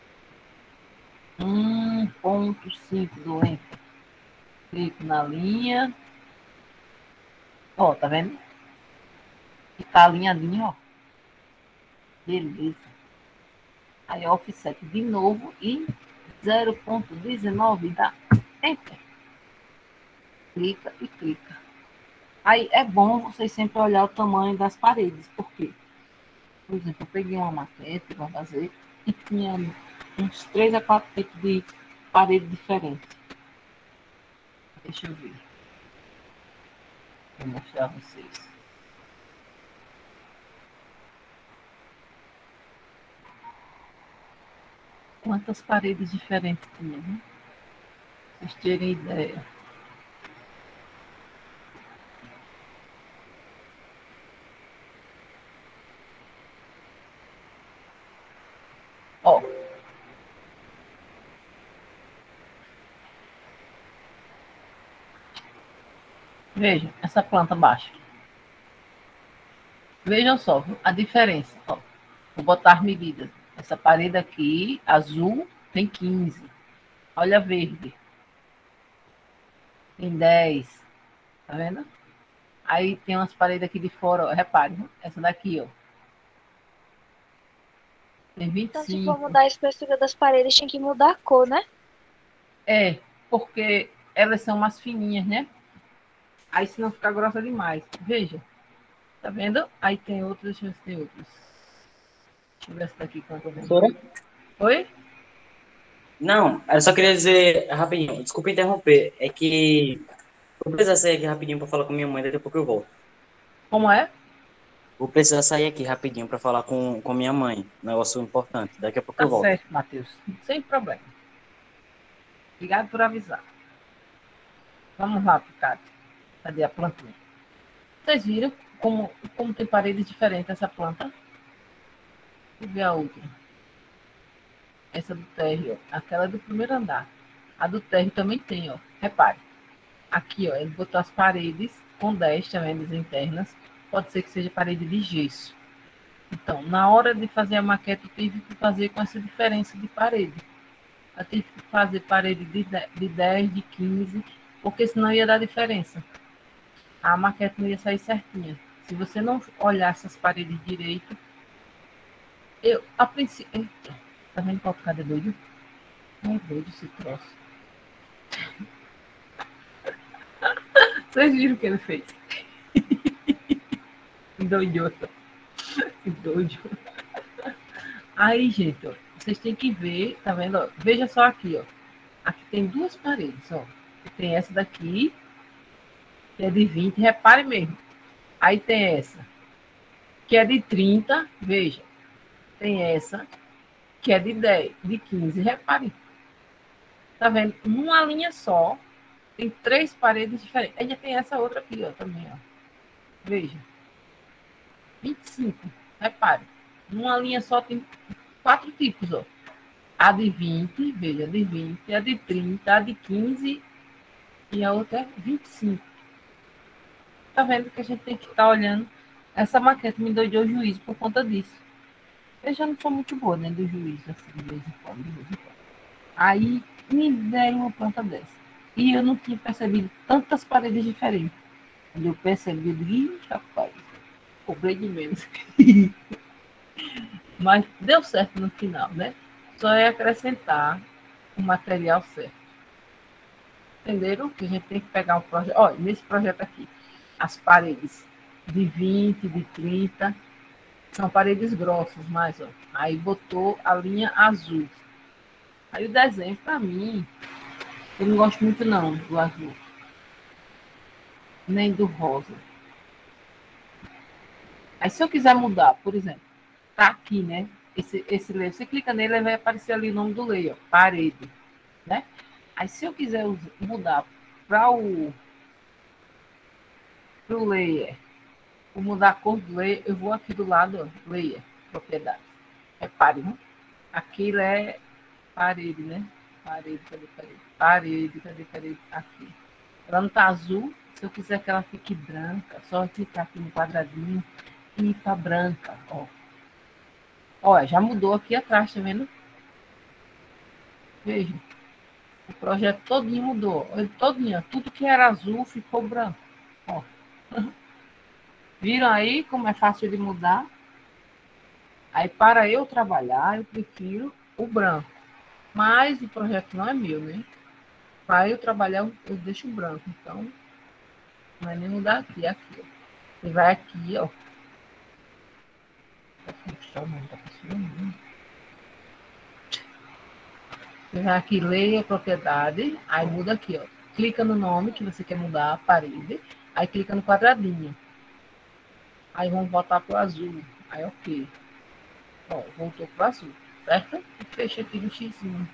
um ponto cinco do Enter. Clico na linha. Ó, tá vendo? E tá alinhadinho, ó. Beleza. Aí, offset de novo e zero ponto dezenove dá Enter. Clica e clica. Aí, é bom vocês sempre olhar o tamanho das paredes. Por quê? Por exemplo, eu peguei uma maquete para fazer e tinha uns três a quatro tipos de parede diferentes. Deixa eu ver. Vou mostrar a vocês. Quantas paredes diferentes tinha, né? Pra vocês terem ideia. Ó. Vejam, essa planta baixa. Vejam só a diferença. Ó. Vou botar as medidas. Essa parede aqui, azul, tem quinze. Olha a verde. Tem dez. Tá vendo? Aí tem umas paredes aqui de fora, ó. Reparem. Essa daqui, ó. Tem vinte e cinco. Então, se for mudar a espessura das paredes, tem que mudar a cor, né? É, porque elas são mais fininhas, né? Aí senão fica grossa demais. Veja. Tá vendo? Aí tem outras, deixa eu ver se tem outras. Deixa eu ver essa daqui quanto Professora? Oi? Não, eu só queria dizer rapidinho, desculpa interromper, é que eu preciso sair aqui rapidinho para falar com minha mãe, daqui a pouco eu volto. Como é? Vou Vou precisar sair aqui rapidinho para falar com, com minha mãe. Negócio importante. Daqui a pouco Tá eu volto. certo, Matheus. Sem problema. Obrigado por avisar. Vamos lá, Picado. Cadê a plantinha? Vocês viram como, como tem paredes diferentes essa planta? Deixa eu ver a outra. Essa do térreo, ó. Aquela do primeiro andar. A do térreo também tem, ó. Repare. Aqui, ó, ele botou as paredes com dez também, internas. Pode ser que seja parede de gesso. Então, na hora de fazer a maquete, eu tive que fazer com essa diferença de parede. Eu tive que fazer parede de dez, de quinze, porque senão ia dar diferença. A maquete não ia sair certinha. Se você não olhar essas paredes direito, eu, a princípio... Eita, tá vendo qual cara é doido? Não é doido esse troço. Vocês viram o que ele fez? Doidota. Doido. Aí, gente, ó, vocês têm que ver, tá vendo? Ó? Veja só aqui, ó. Aqui tem duas paredes, ó. Tem essa daqui, que é de vinte, repare mesmo. Aí tem essa, que é de trinta, veja. Tem essa, que é de dez, de quinze, repare. Tá vendo? Numa linha só, tem três paredes diferentes. Ainda tem essa outra aqui, ó, também, ó. Veja. vinte e cinco, repare. Numa linha só tem quatro tipos, ó. A de vinte, veja, a de vinte, a de trinta, a de quinze e a outra é vinte e cinco. Tá vendo que a gente tem que estar olhando. Essa maquete me deu de juízo por conta disso. Eu já não sou muito boa, né, do juízo, assim, de vez em quando, de vez em quando. Aí me deram uma planta dessa. E eu não tinha percebido tantas paredes diferentes. Quando eu percebi, eu digo, rapaz, cobrei de menos. Mas deu certo no final, né? Só é acrescentar o material certo. Entenderam? Que a gente tem que pegar um projeto. Olha, nesse projeto aqui, as paredes de vinte, de trinta, são paredes grossas, mas ó, aí botou a linha azul. Aí o desenho, para mim, eu não gosto muito não do azul, nem do rosa. Aí se eu quiser mudar, por exemplo, tá aqui, né? Esse, esse layer, você clica nele, vai aparecer ali o nome do layer, parede, né? Aí se eu quiser mudar para o pro layer, vou mudar a cor do layer, eu vou aqui do lado, ó, layer, propriedade. Repare, né? Aquilo é parede, né? Parede, cadê parede? Parede, cadê parede? Aqui. Ela não tá azul, se eu quiser que ela fique branca, só clicar aqui no quadradinho e ir para branca, ó. Olha, já mudou aqui atrás, tá vendo? Veja. O projeto todinho mudou. Todinho, tudo que era azul ficou branco. Ó. Viram aí como é fácil de mudar? Aí, para eu trabalhar, eu prefiro o branco. Mas o projeto não é meu, né? Para eu trabalhar, eu deixo o branco. Então, não é nem mudar aqui, é aqui, ó. Você vai aqui, ó. Você vai aqui, leia a propriedade, aí muda aqui, ó. Clica no nome que você quer mudar, a parede, aí clica no quadradinho. Aí vamos voltar pro azul. Aí, ok. Ó, voltou pro azul, certo? E fecha aqui no xizinho.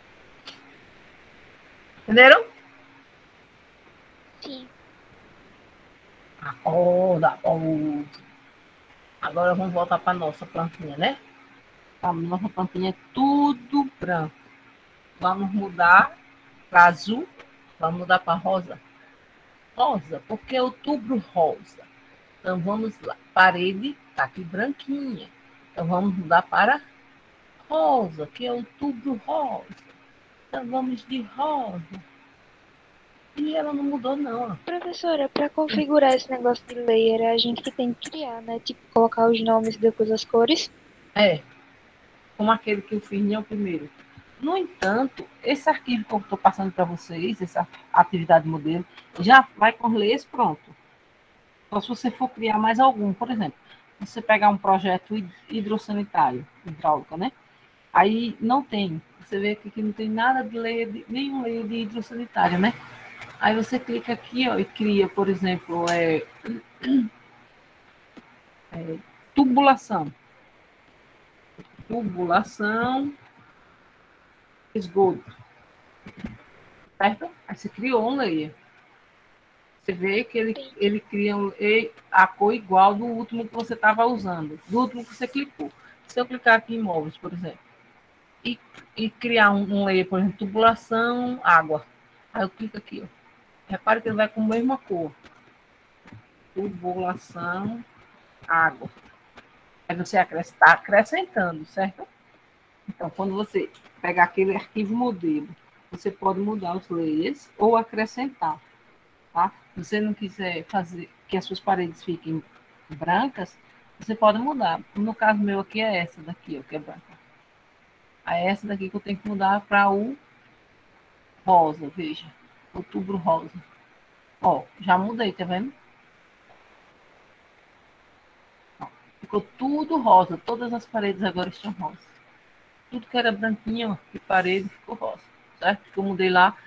Entenderam? Sim. Acorda, outra. Agora vamos voltar para nossa plantinha, né? A nossa plantinha é tudo branco. Vamos mudar para azul. Vamos mudar para rosa. Rosa, porque é outubro rosa. Então vamos lá. Parede tá aqui branquinha. Então vamos mudar para rosa, que é outubro rosa. Então vamos de rosa. E ela não mudou, não. Ó. Professora, para configurar esse negócio de layer, é a gente que tem que criar, né? Tipo, colocar os nomes e depois as cores. É. Como aquele que eu fiz nem o primeiro. No entanto, esse arquivo que eu estou passando para vocês, essa atividade modelo, já vai com os layers pronto. Só se você for criar mais algum, por exemplo, você pegar um projeto hidrossanitário, hidráulica, né? Aí não tem. Você vê que aqui não tem nada de layer, de, nenhum layer de hidrossanitário, né? Aí você clica aqui, ó, e cria, por exemplo, é, é, tubulação. Tubulação, esgoto. Certo? Aí você criou um layer. Você vê que ele, ele cria um, a cor igual do último que você estava usando, do último que você clicou. Se eu clicar aqui em móveis, por exemplo, e, e criar um, um layer, por exemplo, tubulação, água. Aí eu clico aqui, ó. Repare que ele vai com a mesma cor. Tubulação, água. Aí você está acrescentando, certo? Então, quando você pegar aquele arquivo modelo, você pode mudar os layers ou acrescentar. Tá? Se você não quiser fazer que as suas paredes fiquem brancas, você pode mudar. No caso meu aqui é essa daqui, ó, que é branca. É essa daqui que eu tenho que mudar para o rosa, veja. Outubro rosa. Ó, já mudei, tá vendo? Ó, ficou tudo rosa. Todas as paredes agora estão rosas. Tudo que era branquinho, ó, de parede, ficou rosa. Certo? Porque eu mudei lá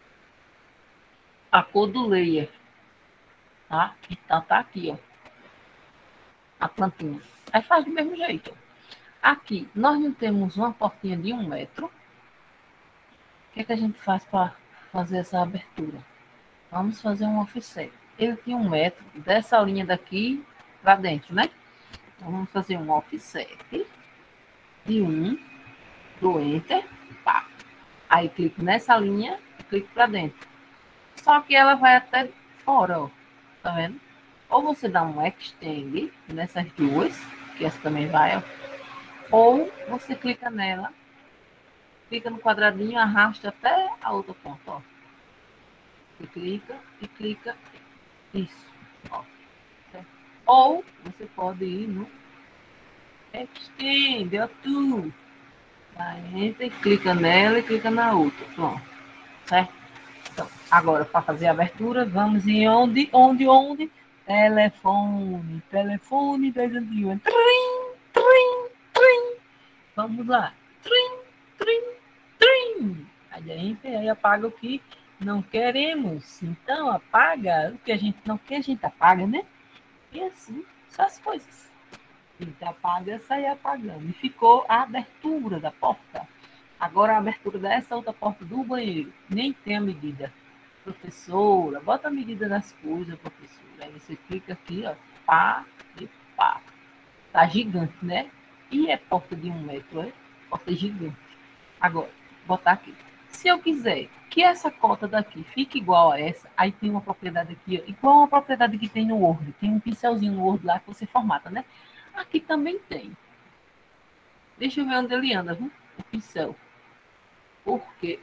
a cor do layer, tá? Então tá aqui, ó, a plantinha. Aí faz do mesmo jeito. Aqui, nós não temos uma portinha de um metro. O que é que a gente faz para fazer essa abertura? Vamos fazer um offset. Ele tinha um metro dessa linha daqui para dentro, né? Então vamos fazer um offset de um, do enter, pá. Aí clico nessa linha e clico para dentro. Só que ela vai até fora, ó. Tá vendo? Ou você dá um extend nessas duas, que essa também vai, ó. Ou você clica nela, clica no quadradinho, arrasta até a outra ponta, ó. Você clica e clica. Isso, ó. Certo? Ou você pode ir no extend, ó, tu. Aí entra e clica nela e clica na outra. Pronto. Certo? Então, agora, para fazer a abertura, vamos em onde, onde, onde? Telefone, telefone das antigas. Trim, trim, trim. Vamos lá. Trim, trim, trim. Aí a gente aí apaga o que não queremos. Então, apaga o que a gente não quer, a gente apaga, né? E assim, são as coisas. A gente apaga, sai apagando. E ficou a abertura da porta. Agora a abertura dessa outra porta do banheiro. Nem tem a medida. Professora, bota a medida das coisas, professora. Aí você clica aqui, ó. Pá e pá. Tá gigante, né? E é porta de um metro, é? Porta gigante. Agora, botar aqui. Se eu quiser que essa cota daqui fique igual a essa, aí tem uma propriedade aqui, ó, igual uma propriedade que tem no Word. Tem um pincelzinho no Word lá que você formata, né? Aqui também tem. Deixa eu ver onde ele anda, viu? O pincel. Por quê?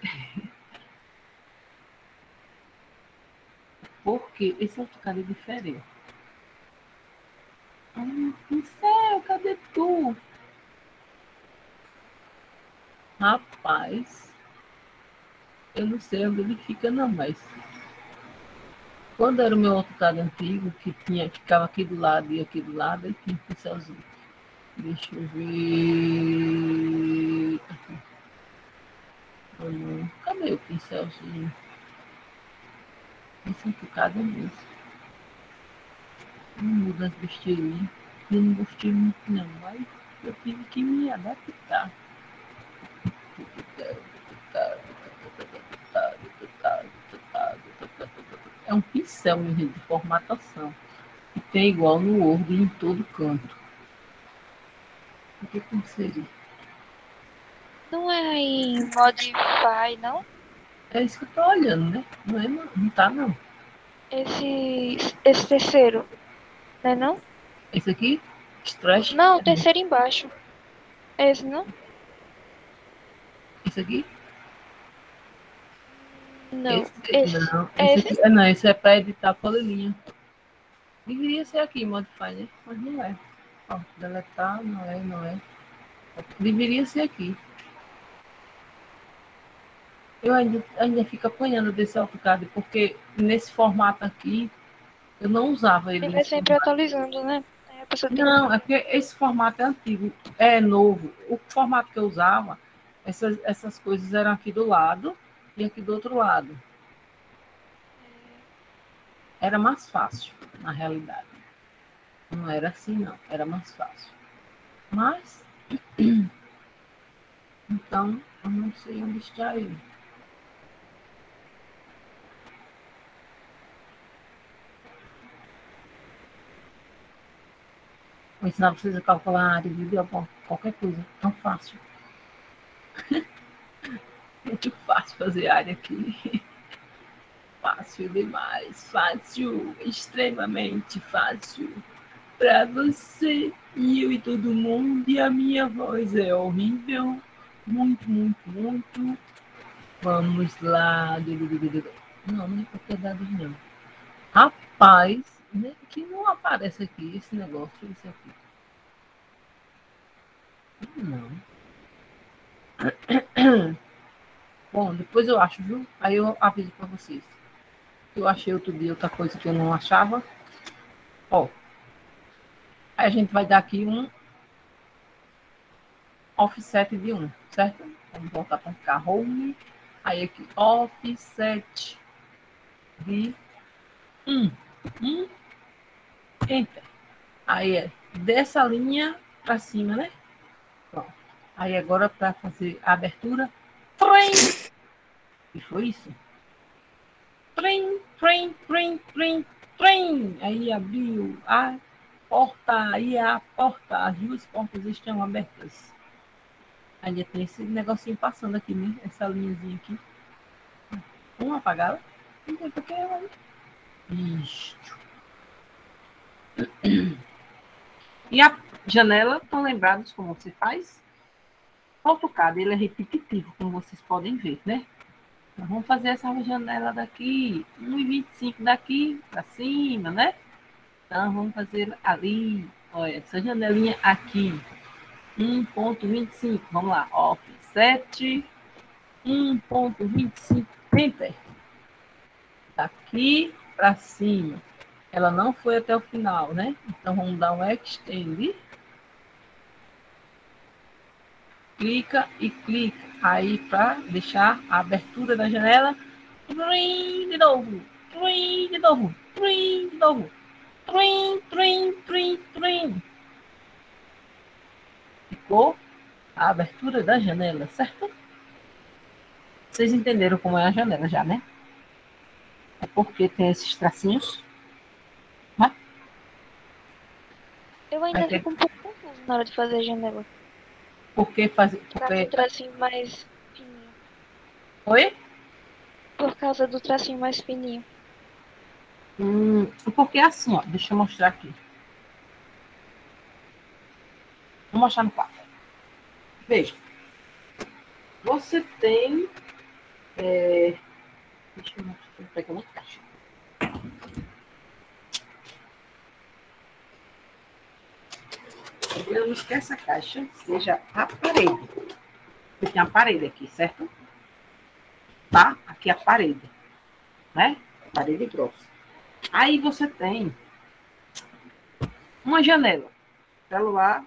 Porque esse outro cara é diferente. Hum, pincel, cadê tu? Rapaz, eu não sei onde ele fica não, mas quando era o meu AutoCAD antigo, que tinha, ficava aqui do lado e aqui do lado, aí tinha um pincelzinho. Deixa eu ver. Hum, cadê o pincelzinho? Esse AutoCAD é mesmo. Não muda as besteirinhas. Eu não gostei muito não, mas eu tive que me adaptar. É um pincel mesmo de formatação. Que tem igual no Word em todo canto. O que que seria? Não é aí em Modify, não? É isso que eu tô olhando, né? Não é não, não tá não. Esse, esse terceiro, não é não? Esse aqui? Stretch? Não, o terceiro embaixo. Esse, não? Esse aqui? Não, Esse, esse. não. Esse? Esse aqui, é, não, esse é para editar a polilinha. Deveria ser aqui, Modify, né? Mas não é. Ó, deletar, não é, não é. Deveria ser aqui. Eu ainda, ainda fico apanhando desse AutoCAD, porque nesse formato aqui, eu não usava ele. Ele vai sempre atualizando, né? Aí a pessoa tem... Não, é porque esse formato é antigo, é novo. O formato que eu usava, essas, essas coisas eram aqui do lado e aqui do outro lado. Era mais fácil, na realidade. Não era assim, não. Era mais fácil. Mas, então, eu não sei onde está ele. Vou ensinar vocês a calcular a área de biblioteca, qualquer coisa. Tão fácil. Muito fácil fazer área aqui. Fácil demais. Fácil. Extremamente fácil. Pra você e eu e todo mundo. E a minha voz é horrível. Muito, muito, muito. Vamos lá. Não, não é propriedades não. Rapaz, né, que não aparece aqui esse negócio, esse aqui. Não. Bom, depois eu acho, viu? Aí eu aviso para vocês. Eu achei outro dia outra coisa que eu não achava. Ó. Aí a gente vai dar aqui um offset de um, certo? Vamos voltar para ficar home. Aí aqui, offset de um. um. Enter. Aí é dessa linha para cima, né? Pronto. Aí agora para fazer a abertura. Trem! E foi isso. Trem, trem, trem, trem, trem. Aí abriu a porta. Aí a porta. As duas portas estão abertas. Ainda tem esse negocinho passando aqui, né? Essa linhazinha aqui. Vamos apagá-la? Não tem porque ela. Isto. E a janela, estão lembrados como você faz? O AutoCAD, ele é repetitivo, como vocês podem ver, né? Então, vamos fazer essa janela daqui, um e vinte e cinco daqui para cima, né? Então, vamos fazer ali, olha, essa janelinha aqui, um ponto vinte e cinco, vamos lá, offset, um ponto vinte e cinco, enter. Daqui para cima. Ela não foi até o final, né? Então, vamos dar um extend. Clica e clica aí para deixar a abertura da janela. Trim, de novo. Trim, de novo. Trim, de novo. Trim, trim, trim, trim. Ficou a abertura da janela, certo? Vocês entenderam como é a janela já, né? É porque tem esses tracinhos. Né? Eu ainda Aí, fico um pouco confuso na hora de fazer a janela. por que fazer? Pra Porque... um tracinho mais fininho. Oi? Por causa do tracinho mais fininho. Hum, porque assim, ó, deixa eu mostrar aqui. Vou mostrar no quadro. Veja. Você tem... É... Deixa eu mostrar. Vou pegar uma caixa. Digamos que essa caixa seja a parede. Porque tem a parede aqui, certo? Tá? Aqui a parede. Né? Parede grossa. Aí você tem uma janela. Celular.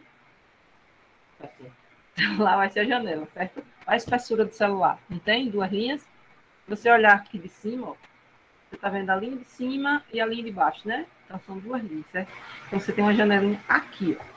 Celular vai ser a janela, certo? Olha a espessura do celular. Não tem duas linhas? Se você olhar aqui de cima, ó, você tá vendo a linha de cima e a linha de baixo, né? Então são duas linhas, certo? Então você tem uma janelinha aqui, ó.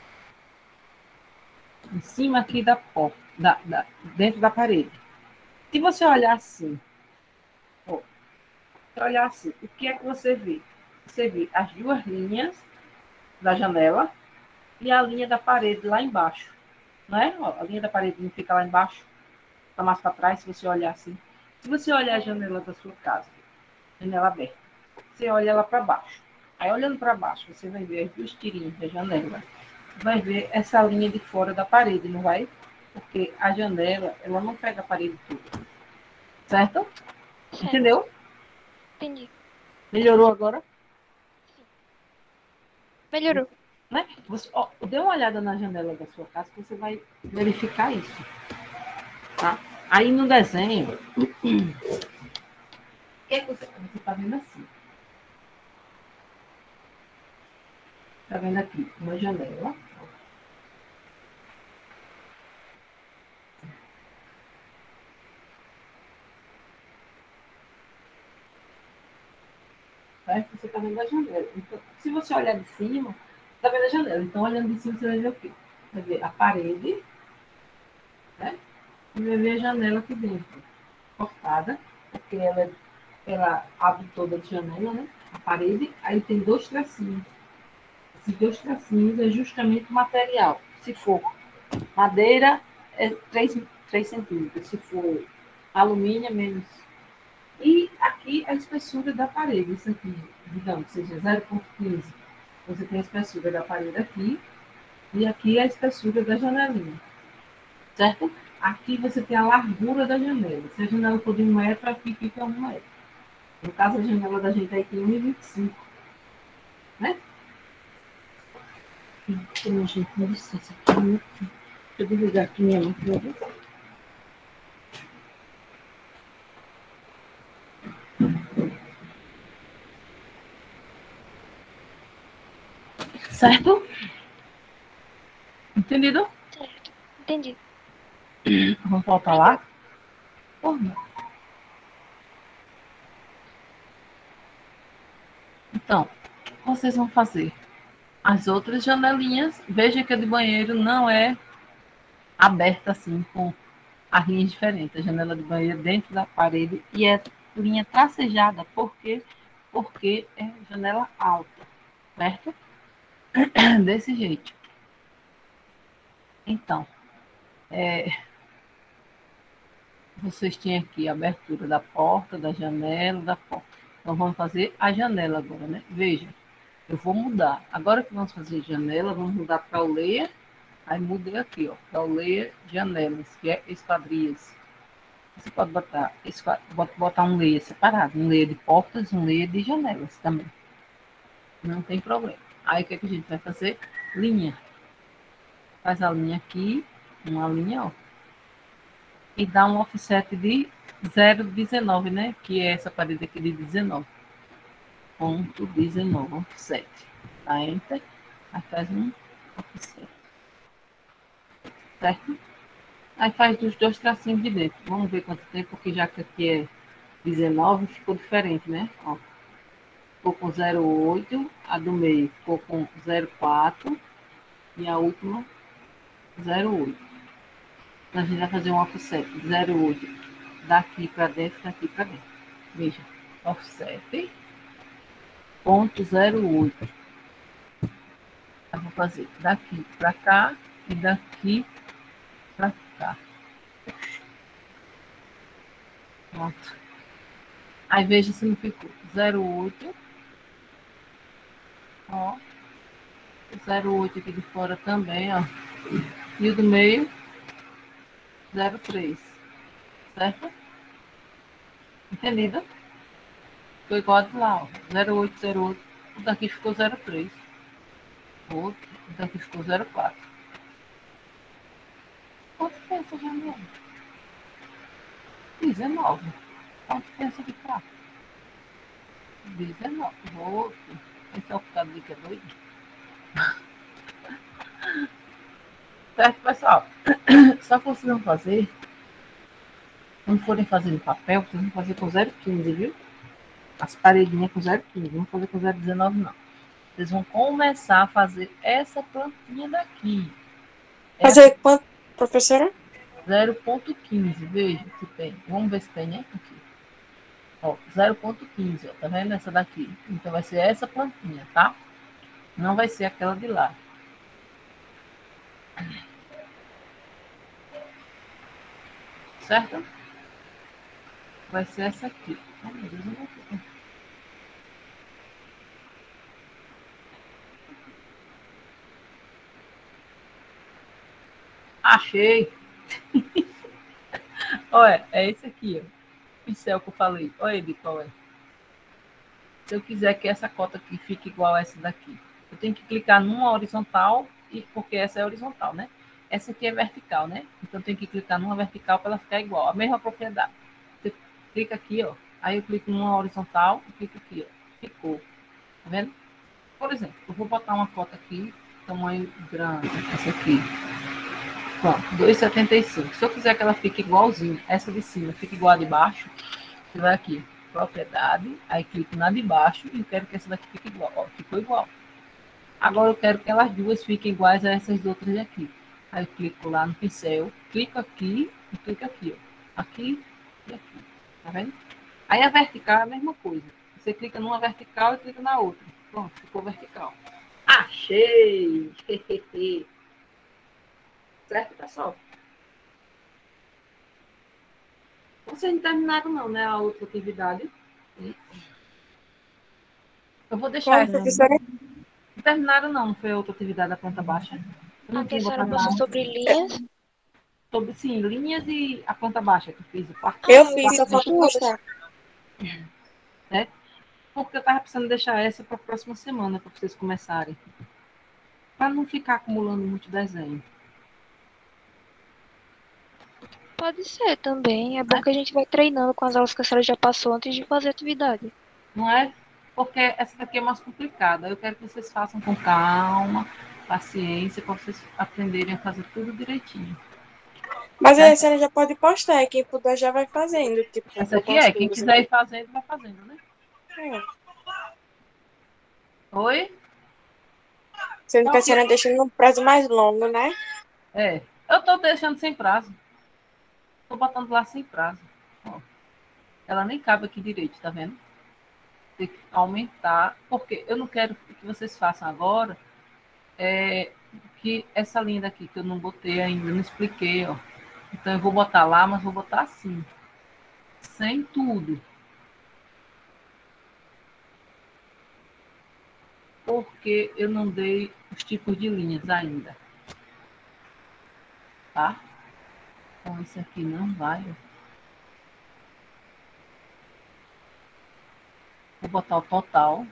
Em cima aqui da porta, da, da, dentro da parede. Se você olhar assim, ó, se olhar assim, o que é que você vê? Você vê as duas linhas da janela e a linha da parede lá embaixo, né? Ó, a linha da parede não fica lá embaixo, está mais para trás, se você olhar assim. Se você olhar a janela da sua casa, janela aberta, você olha ela para baixo. Aí, olhando para baixo, você vai ver as duas tirinhas da janela. Vai ver essa linha de fora da parede, não vai? Porque a janela, ela não pega a parede toda. Certo? Certo. Entendeu? Entendi. Melhorou agora? Melhorou. Né? Você, ó, dê uma olhada na janela da sua casa que você vai verificar isso. Tá? Aí no desenho, o que é que você está vendo assim? Está vendo aqui uma janela. Tá? Você está vendo a janela. Então, se você olhar de cima, Tá vendo a janela? Então, olhando de cima, você vai ver o quê? Vai ver a parede, né? E vai ver a janela aqui dentro, cortada, porque ela, é- ela abre toda de janela, né? A parede, aí tem dois tracinhos. Esses dois tracinhos é justamente o material. Se for madeira, é três centímetros. Se for alumínio, é menos. E aqui a espessura da parede, isso aqui, digamos, seja zero vírgula quinze. Você tem a espessura da parede aqui, e aqui a espessura da janelinha, certo? Aqui você tem a largura da janela. Se a janela for de um metro, aqui fica um metro. No caso, a janela da gente aí tem um e vinte e cinco, né? Então, gente, com licença aqui, né? Deixa eu desligar aqui minha máquina. Certo? Entendido? Certo. Entendi. Vamos voltar lá? Por não. Então, vocês vão fazer as outras janelinhas. Veja que a de banheiro não é aberta assim, com as linhas diferentes. A janela de banheiro dentro da parede e é linha tracejada. Por quê? Porque é janela alta, certo? Desse jeito. Então, é, vocês têm aqui a abertura da porta, da janela, da porta. Então, vamos fazer a janela agora, né? Veja, eu vou mudar. Agora que vamos fazer janela, vamos mudar para o layer. Aí mudei aqui, ó, para o layer janelas, que é esquadrias. Você pode botar, botar um layer separado, um layer de portas, um layer de janelas também. Não tem problema. Aí o que, é que a gente vai fazer? Linha. Faz a linha aqui, uma linha, ó. E dá um offset de zero vírgula dezenove, né? Que é essa parede aqui de dezenove. Ponto dezenove, offset. Tá, enter. Aí faz um offset. Certo? Aí faz dos dois tracinhos de dentro. Vamos ver quanto tempo, porque já que aqui é dezenove, ficou diferente, né? Ó. Ficou com zero vírgula oito, a do meio ficou com zero vírgula quatro e a última zero vírgula oito. Então, a gente vai fazer um offset zero vírgula oito daqui para dentro, daqui para dentro. Veja, offset ponto zero vírgula oito. Eu vou fazer daqui para cá e daqui para cá. Pronto. Aí veja se não ficou zero vírgula oito. Ó. zero vírgula oito aqui de fora também, ó. E o do meio, zero vírgula três. Certo? Entendido? Ficou igual a de lá, ó. zero vírgula oito, zero vírgula oito. O daqui ficou zero vírgula três. Outro. O daqui ficou zero vírgula quatro. Quanto tem essa janela? dezenove. Quanto tem essa de cá? dezenove. Outro. Esse é o que ali que é doido. Certo, pessoal? Só que vocês vão fazer, quando forem fazer no papel, vocês vão fazer com zero vírgula quinze, viu? As paredinhas com zero vírgula quinze, não vão fazer com zero vírgula dezenove, não. Vocês vão começar a fazer essa plantinha daqui. Fazer essa... quanto, professora? zero vírgula quinze, veja se tem. Vamos ver se tem, né? Aqui. Ó, zero vírgula quinze, ó, tá vendo essa daqui? Então vai ser essa plantinha, tá? Não vai ser aquela de lá. Certo? Vai ser essa aqui. Ai, meu Deus, eu não sei. Achei! Olha, é esse aqui, ó. O pincel que eu falei. Olha ele qual é. Se eu quiser que essa cota aqui fique igual a essa daqui, eu tenho que clicar numa horizontal, e, porque essa é horizontal, né? Essa aqui é vertical, né? Então eu tenho que clicar numa vertical para ela ficar igual, a mesma propriedade. Você clica aqui, ó. Aí eu clico numa horizontal e clico aqui, ó. Ficou. Tá vendo? Por exemplo, eu vou botar uma cota aqui, tamanho grande, essa aqui. Pronto, dois vírgula setenta e cinco. Se eu quiser que ela fique igualzinha, essa de cima fique igual a de baixo, você vai aqui, propriedade, aí clico na de baixo e eu quero que essa daqui fique igual. Ó, ficou igual. Agora eu quero que elas duas fiquem iguais a essas outras aqui. Aí eu clico lá no pincel, clico aqui e clico aqui, ó. Aqui e aqui. Tá vendo? Aí a vertical é a mesma coisa. Você clica numa vertical e clica na outra. Pronto, ficou vertical. Achei! Certo, pessoal? Vocês não terminaram não, né? A outra atividade. Eu vou deixar Qual, essa. professora? Não terminaram não, não foi a outra atividade da planta baixa. Eu A não tinha professora botado passou lá. sobre linhas. Sobre, sim, linhas e a planta baixa que eu fiz. O parte, Eu o fiz, parte só falta mostrar. né? Porque eu tava precisando deixar essa para a próxima semana, para vocês começarem. Para não ficar acumulando muito desenho. Pode ser também. É bom que a gente vai treinando com as aulas que a senhora já passou antes de fazer a atividade. Não é? Porque essa daqui é mais complicada. Eu quero que vocês façam com calma, paciência, para vocês aprenderem a fazer tudo direitinho. Mas aí a Certo? senhora já pode postar, e quem puder já vai fazendo, tipo, Essa junto com aqui as é, quem coisas. quiser ir fazendo, vai fazendo, né? É. Oi? Sendo que a senhora deixa num prazo mais longo, né? É. Eu tô deixando sem prazo. Tô botando lá sem prazo. Ó. Ela nem cabe aqui direito, tá vendo? Tem que aumentar, porque eu não quero que vocês façam agora é, que essa linha daqui, que eu não botei ainda, não expliquei, ó. Então eu vou botar lá, mas vou botar assim, sem tudo. Porque eu não dei os tipos de linhas ainda. Tá? Então esse aqui não vai, ó. Vou botar o total.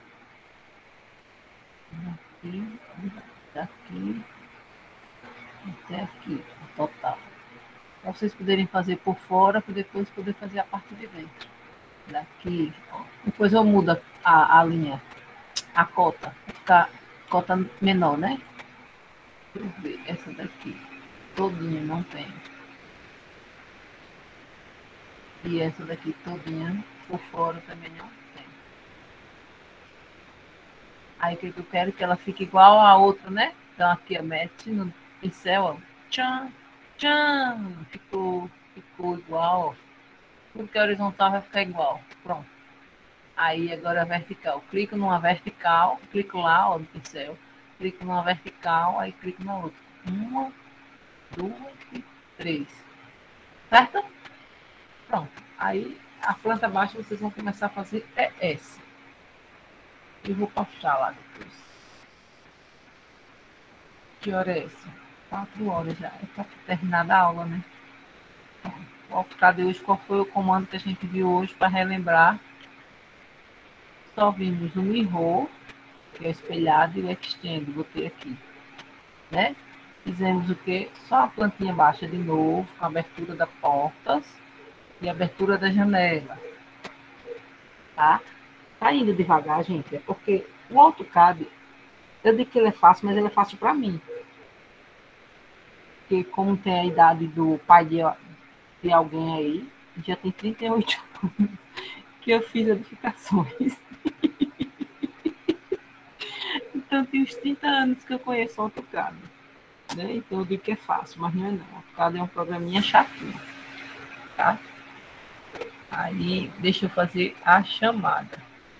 Aqui, daqui, até aqui, o total. Para vocês poderem fazer por fora, para depois poder fazer a parte de dentro. Daqui, ó. Depois eu mudo a, a linha, a cota, ficar cota menor, né? Deixa eu ver, essa daqui, todinha não tem. E essa daqui todinha, por fora também não tem. Aí o que eu quero? Que ela fique igual a outra, né? Então aqui, ó, mete no pincel, ó. Tchan, tchan, ficou, ficou igual, ó. Tudo que é horizontal vai ficar igual. Pronto. Aí agora a vertical. Clico numa vertical, clico lá, ó, no pincel. Clico numa vertical, aí clico na outra. Uma, duas e três. Certo? Pronto. Aí a planta baixa vocês vão começar a fazer é essa. Eu vou postar lá depois. Que hora é essa? Quatro horas já. É para terminar da aula, né? Vou optar de hoje qual foi o comando que a gente viu hoje para relembrar. Só vimos o mirror, que é o espelhado, e o extend, botei aqui. Né? Fizemos o quê? Só a plantinha baixa de novo, com a abertura das portas e a abertura da janela. Tá? Tá indo devagar, gente, é porque o AutoCAD, eu digo que ele é fácil, mas ele é fácil para mim. Porque como tem a idade do pai de, de alguém aí, já tem trinta e oito anos que eu fiz edificações. Então tem uns trinta anos que eu conheço o AutoCAD. Né? Então eu digo que é fácil, mas não é não. O AutoCAD é um programinha chatinho. Tá? Aí, deixa eu fazer a chamada.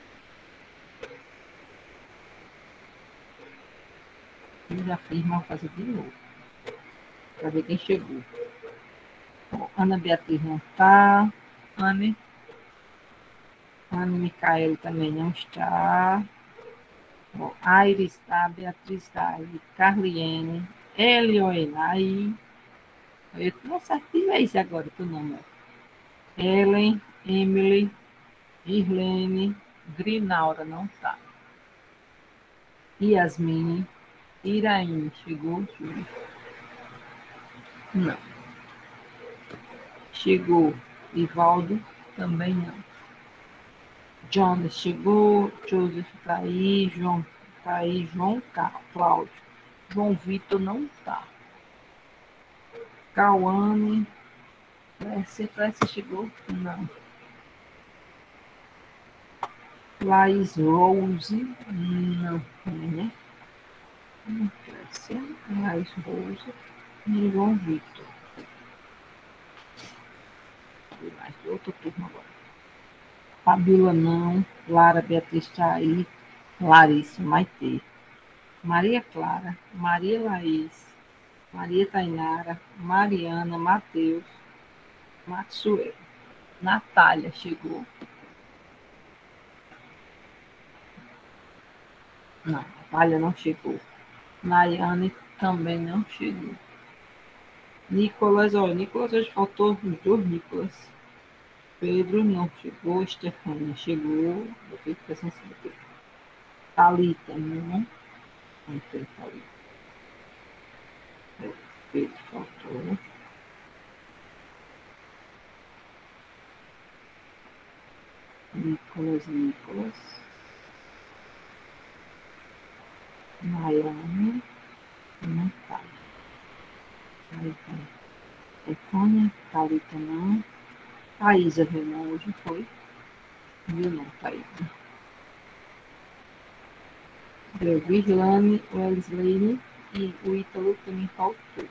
Eu já fiz, mas vou fazer de novo. Para ver quem chegou. Bom, Ana Beatriz não está. Anne. Anne Micael também não está. Bom, Aires está. Beatriz está aí. Carliene. Elioenai. Eu não acertei esse agora, teu nome. Ellen. Emily. Irlene. Grinaura não está. Yasmine. Iraine chegou? Não. Chegou. Ivaldo? Também não. Jonas chegou. Joseph está aí. João está aí. João Cláudio. João Vitor não está. Cauane. Clécia, Clécia chegou? Não. Laís Rose? Não. Né? Lucrécia, Raiz Rosa e João Vitor. Mais de outra turma agora. Fabíola não, Lara Beatriz Thaí, Larissa Maitê, Maria Clara, Maria Laís, Maria Tainara, Mariana, Matheus, Matsuel, Natália chegou. Não, Natália não chegou. Nayane também não chegou. Nicolas, olha, Nicolas hoje faltou os dois Nicolas. Pedro não chegou. Stefania chegou. Botei pressão sobre Pedro. Thalita não. Não tem Thalita. Pedro faltou. Nicolas, Nicolas. Nayane. Não tá. Stefania, Thalita não. Thaisa veio não, hoje foi. Viu não, Thaisa. Deu Virlane, Wesley e o Ítalo também faltou.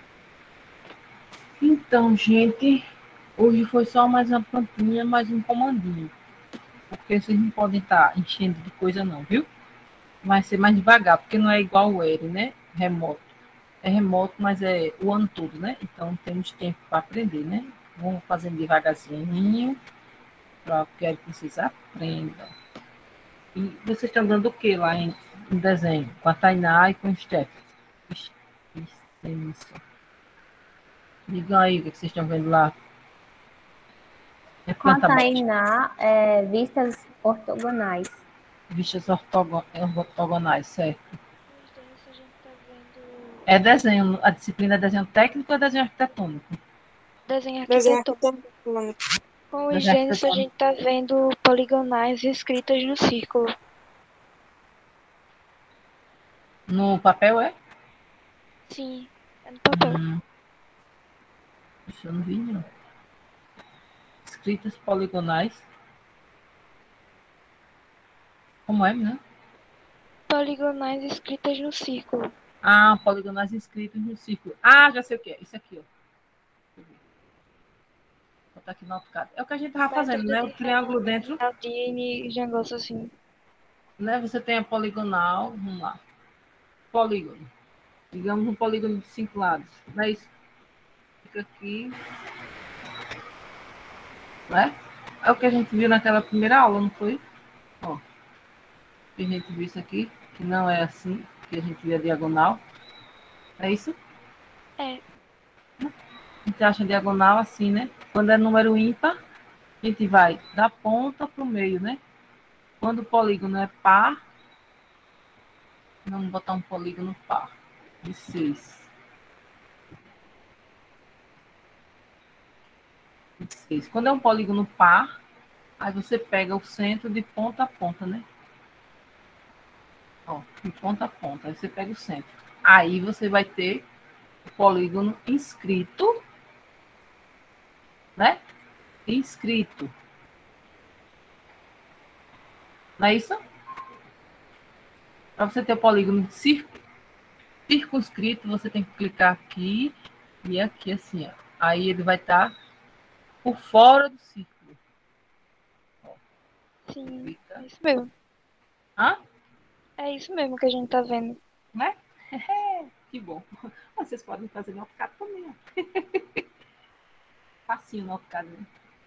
Então, gente, hoje foi só mais uma plantinha, mais um comandinho. Porque vocês não podem estar enchendo de coisa não, viu? Vai ser mais devagar, porque não é igual o R, né? Remoto. É remoto, mas é o ano todo, né? Então temos tempo para aprender, né? Vamos fazendo devagarzinho, para quero que vocês aprendam. E vocês estão dando o que lá em, em desenho? Com a Tainá e com o Steph? Isso. Digam aí o que vocês estão vendo lá. É Com a planta baixa. Tainá, é, vistas ortogonais. Vistas ortogon- ortogonais, certo. Depois dessa, a gente tá vendo É desenho, a disciplina é desenho técnico ou é desenho arquitetônico? desenho Desenho arquitetônico. arquitetônico. Com os Desenho gêneros, a arquitetônico. gente tá vendo poligonais escritas no círculo. No papel é? Sim, é no papel. Hum. Isso eu não vi, não. Escritas poligonais. Como é, né? Poligonais escritas no círculo. Ah, poligonais escritos no círculo. Ah, já sei o que é. Isso aqui, ó. Vou botar aqui no AutoCAD. É o que a gente tava fazendo, né? O triângulo dentro, Aldine, negócio assim. né? Você tem a poligonal. Vamos lá. Polígono. Digamos um polígono de cinco lados. Não é isso? Fica aqui. Né? É o que a gente viu naquela primeira aula, não foi? Ó. Que a gente viu isso aqui, que não é assim, que a gente vê a diagonal. É isso? É. A gente acha a diagonal assim, né? Quando é número ímpar, a gente vai da ponta para o meio, né? Quando o polígono é par, vamos botar um polígono par de seis. De seis. Quando é um polígono par, aí você pega o centro de ponta a ponta, né? Ó, de ponta a ponta. Aí você pega o centro. Aí você vai ter o polígono inscrito, né? Inscrito. Não é isso? Para você ter o polígono circunscrito, você tem que clicar aqui e aqui assim, ó. Aí ele vai estar por fora do círculo. Ó. Sim, Clica. é isso mesmo. Hã? É isso mesmo que a gente tá vendo. Né? Que bom. Vocês podem fazer no AutoCAD também, ó. Facinho no AutoCAD, né?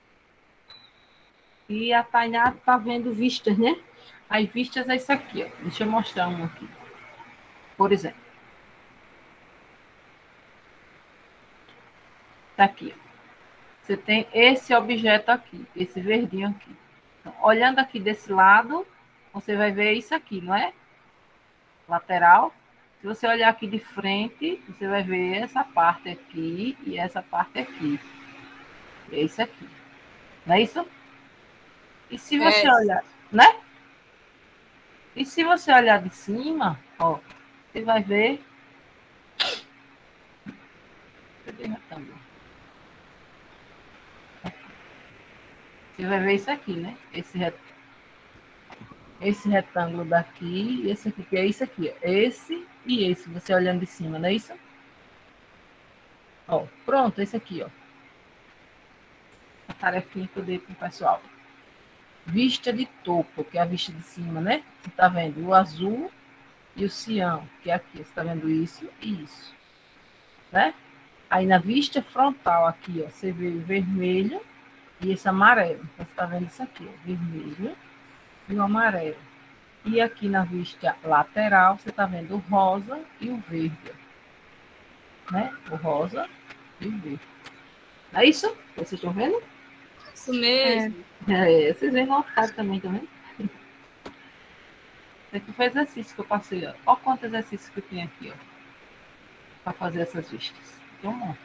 E a Tainá tá vendo vistas, né? As vistas é isso aqui, ó. Deixa eu mostrar um aqui. Por exemplo. Tá aqui, ó. Você tem esse objeto aqui, esse verdinho aqui. Então, olhando aqui desse lado, você vai ver isso aqui, não é? Lateral. Se você olhar aqui de frente, você vai ver essa parte aqui e essa parte aqui. É isso aqui. Não é isso? E se você É. olhar, né? E se você olhar de cima, ó, você vai ver. Cadê a câmera? Você vai ver isso aqui, né? Esse, esse retângulo daqui, esse aqui, que é isso aqui, ó. Esse e esse, você olhando de cima, não é isso? Ó, pronto, esse aqui, ó. A tarefinha que eu dei pro pessoal. Vista de topo, que é a vista de cima, né? Você tá vendo o azul e o cião, que é aqui. Você tá vendo isso e isso, né? Aí na vista frontal aqui, ó, você vê o vermelho e esse amarelo. Você tá vendo isso aqui, ó, vermelho e o amarelo. E aqui na vista lateral, você tá vendo o rosa e o verde, né? O rosa e o verde. É isso? Vocês estão vendo? Isso mesmo. É, vocês veem no cara também, também. Esse aqui foi exercício que eu passei, ó. Olha quantos exercícios que eu tenho aqui, ó. Para fazer essas vistas. Tem um monte.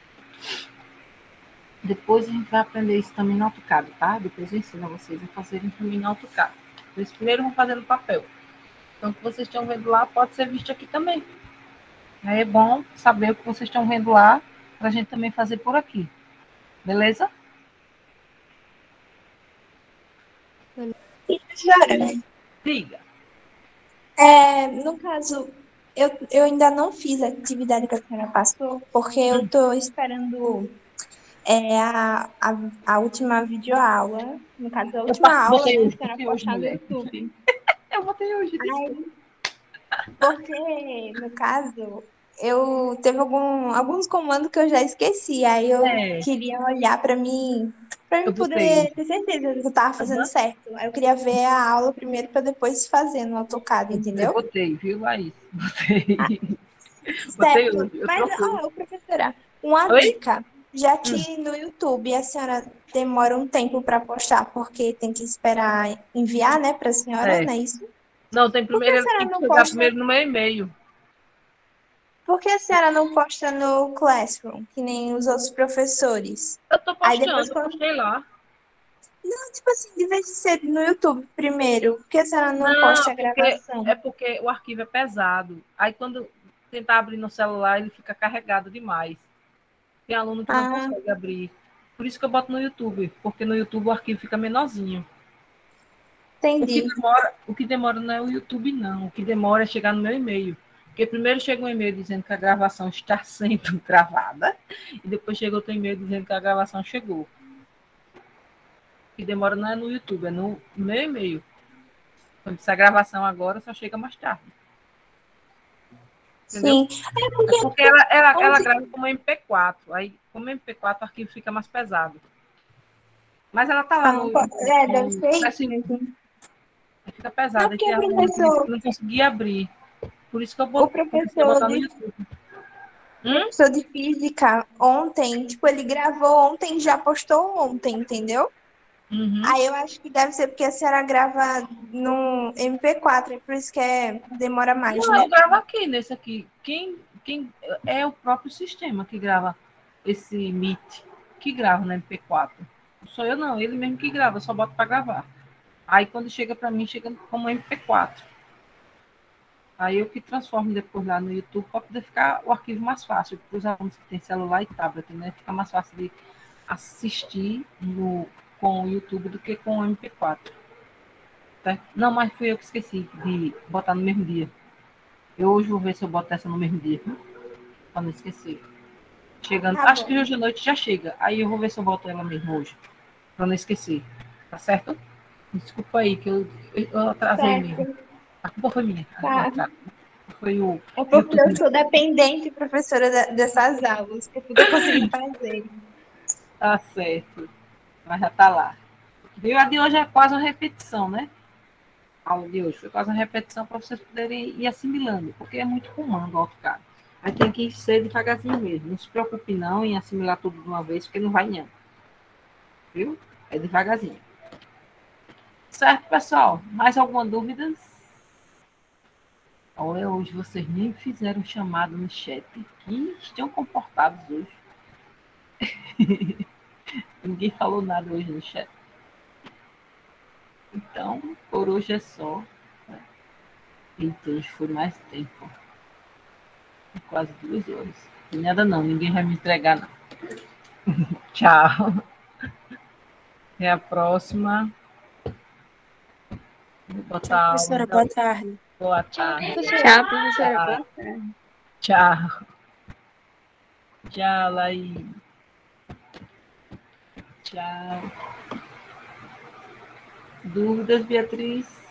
Depois a gente vai aprender isso também no AutoCAD, tá? Depois eu ensino a vocês a fazerem também no AutoCAD. Vocês primeiro vão fazer no papel. Então, o que vocês estão vendo lá pode ser visto aqui também. Aí é bom saber o que vocês estão vendo lá, para a gente também fazer por aqui. Beleza? Professora, Diga. é, no caso, eu, eu ainda não fiz a atividade que a senhora passou, porque eu estou esperando é, a, a, a última videoaula. No caso, a última passo- aula, botei né, hoje, a senhora botei hoje, postar no mulher. YouTube. Eu botei hoje, desculpa. Aí, porque, no caso, eu teve algum, alguns comandos que eu já esqueci. Aí eu É. queria olhar para mim, para Eu mim botei poder hoje. ter certeza que eu estava fazendo Aham. certo. Aí eu queria ver a aula primeiro para depois fazer no AutoCAD, Eu entendeu? botei, viu, Laís? Botei. Botei Certo. hoje, eu Mas, procuro. ó, professora, uma Oi? dica. Já Hum. que no YouTube a senhora demora um tempo para postar, porque tem que esperar enviar, né, para a senhora, É. não é isso? Não, tem Por que primeiro, a ele senhora tem que não chegar posta? primeiro no meu e-mail. Por que a senhora não posta no Classroom, que nem os outros professores? Eu tô Aí postando, depois, eu quando... postei lá. Não, tipo assim, de vez de ser no YouTube primeiro, por que a senhora não Não, posta a porque, gravação? é porque o arquivo é pesado. Aí quando tentar abrir no celular, ele fica carregado demais. Tem aluno que não Ah, consegue abrir. Por isso que eu boto no YouTube, porque no YouTube o arquivo fica menorzinho. O que entendi. demora, o que demora não é o YouTube, não. O que demora é chegar no meu e-mail. Porque primeiro chega um e-mail dizendo que a gravação está sendo gravada, e depois chega outro e-mail dizendo que a gravação chegou. O que demora não é no YouTube, é no meu e-mail. Quando essa gravação agora só chega mais tarde. Entendeu? Sim. É É porque porque ela, ela, ela ontem... grava como M P quatro. Aí, como M P quatro, o arquivo fica mais pesado. Mas ela tá lá Ah, no. po- é, deve no, ser isso assim, mesmo. fica Não, pesado. Aí porque tem o aluno que disse que professor, não conseguia abrir. Por isso que eu o bot- comecei a professor botar no de YouTube. O Hum? professor de física ontem, tipo, ele gravou ontem e já postou ontem, entendeu? Uhum. Aí eu acho que deve ser porque a senhora grava no M P quatro, é por isso que é, demora mais, Não, né? eu gravo aqui, nesse aqui. Quem, quem é o próprio sistema que grava esse Meet, que grava no M P quatro. Não sou eu, não. Ele mesmo que grava, eu só boto para gravar. Aí quando chega para mim, chega como M P quatro. Aí eu que transformo depois lá no YouTube para poder ficar o arquivo mais fácil. Para os alunos que têm celular e tablet, né? Fica mais fácil de assistir no, com o YouTube do que com o M P quatro. Tá? Não, mas fui eu que esqueci de botar no mesmo dia. Eu hoje vou ver se eu boto essa no mesmo dia, viu? Para não esquecer. Chegando, Tá acho bom. que hoje à noite já chega. Aí eu vou ver se eu boto ela mesmo hoje. Para não esquecer. Tá certo? Desculpa aí que eu, eu atrasei mesmo. Certo. A culpa foi minha. Tá. Foi o É porque eu YouTube. sou dependente, professora, da- dessas aulas, que tudo eu consigo fazer. Tá certo. Mas já tá lá. E a de hoje é quase uma repetição, né? A aula de hoje foi quase uma repetição para vocês poderem ir assimilando, porque é muito comando o AutoCAD. Aí tem que ser devagarzinho mesmo. Não se preocupe não em assimilar tudo de uma vez, porque não vai não. Viu? É devagarzinho. Certo, pessoal? Mais alguma dúvida? Olha, hoje vocês nem fizeram chamada no chat. Que estão comportados hoje. Ninguém falou nada hoje no chat. Então, por hoje é só. Né? Então, hoje foi mais tempo. Quase duas horas. Não nada não, ninguém vai me entregar, não. Tchau. Até a próxima. Vou botar Tchau, professora. áudio. Boa tarde. Boa Tchau, tarde. professora. Tchau, professora. Boa tarde. Tchau. Tchau, Laís. Tchau. Dúvidas, Beatriz?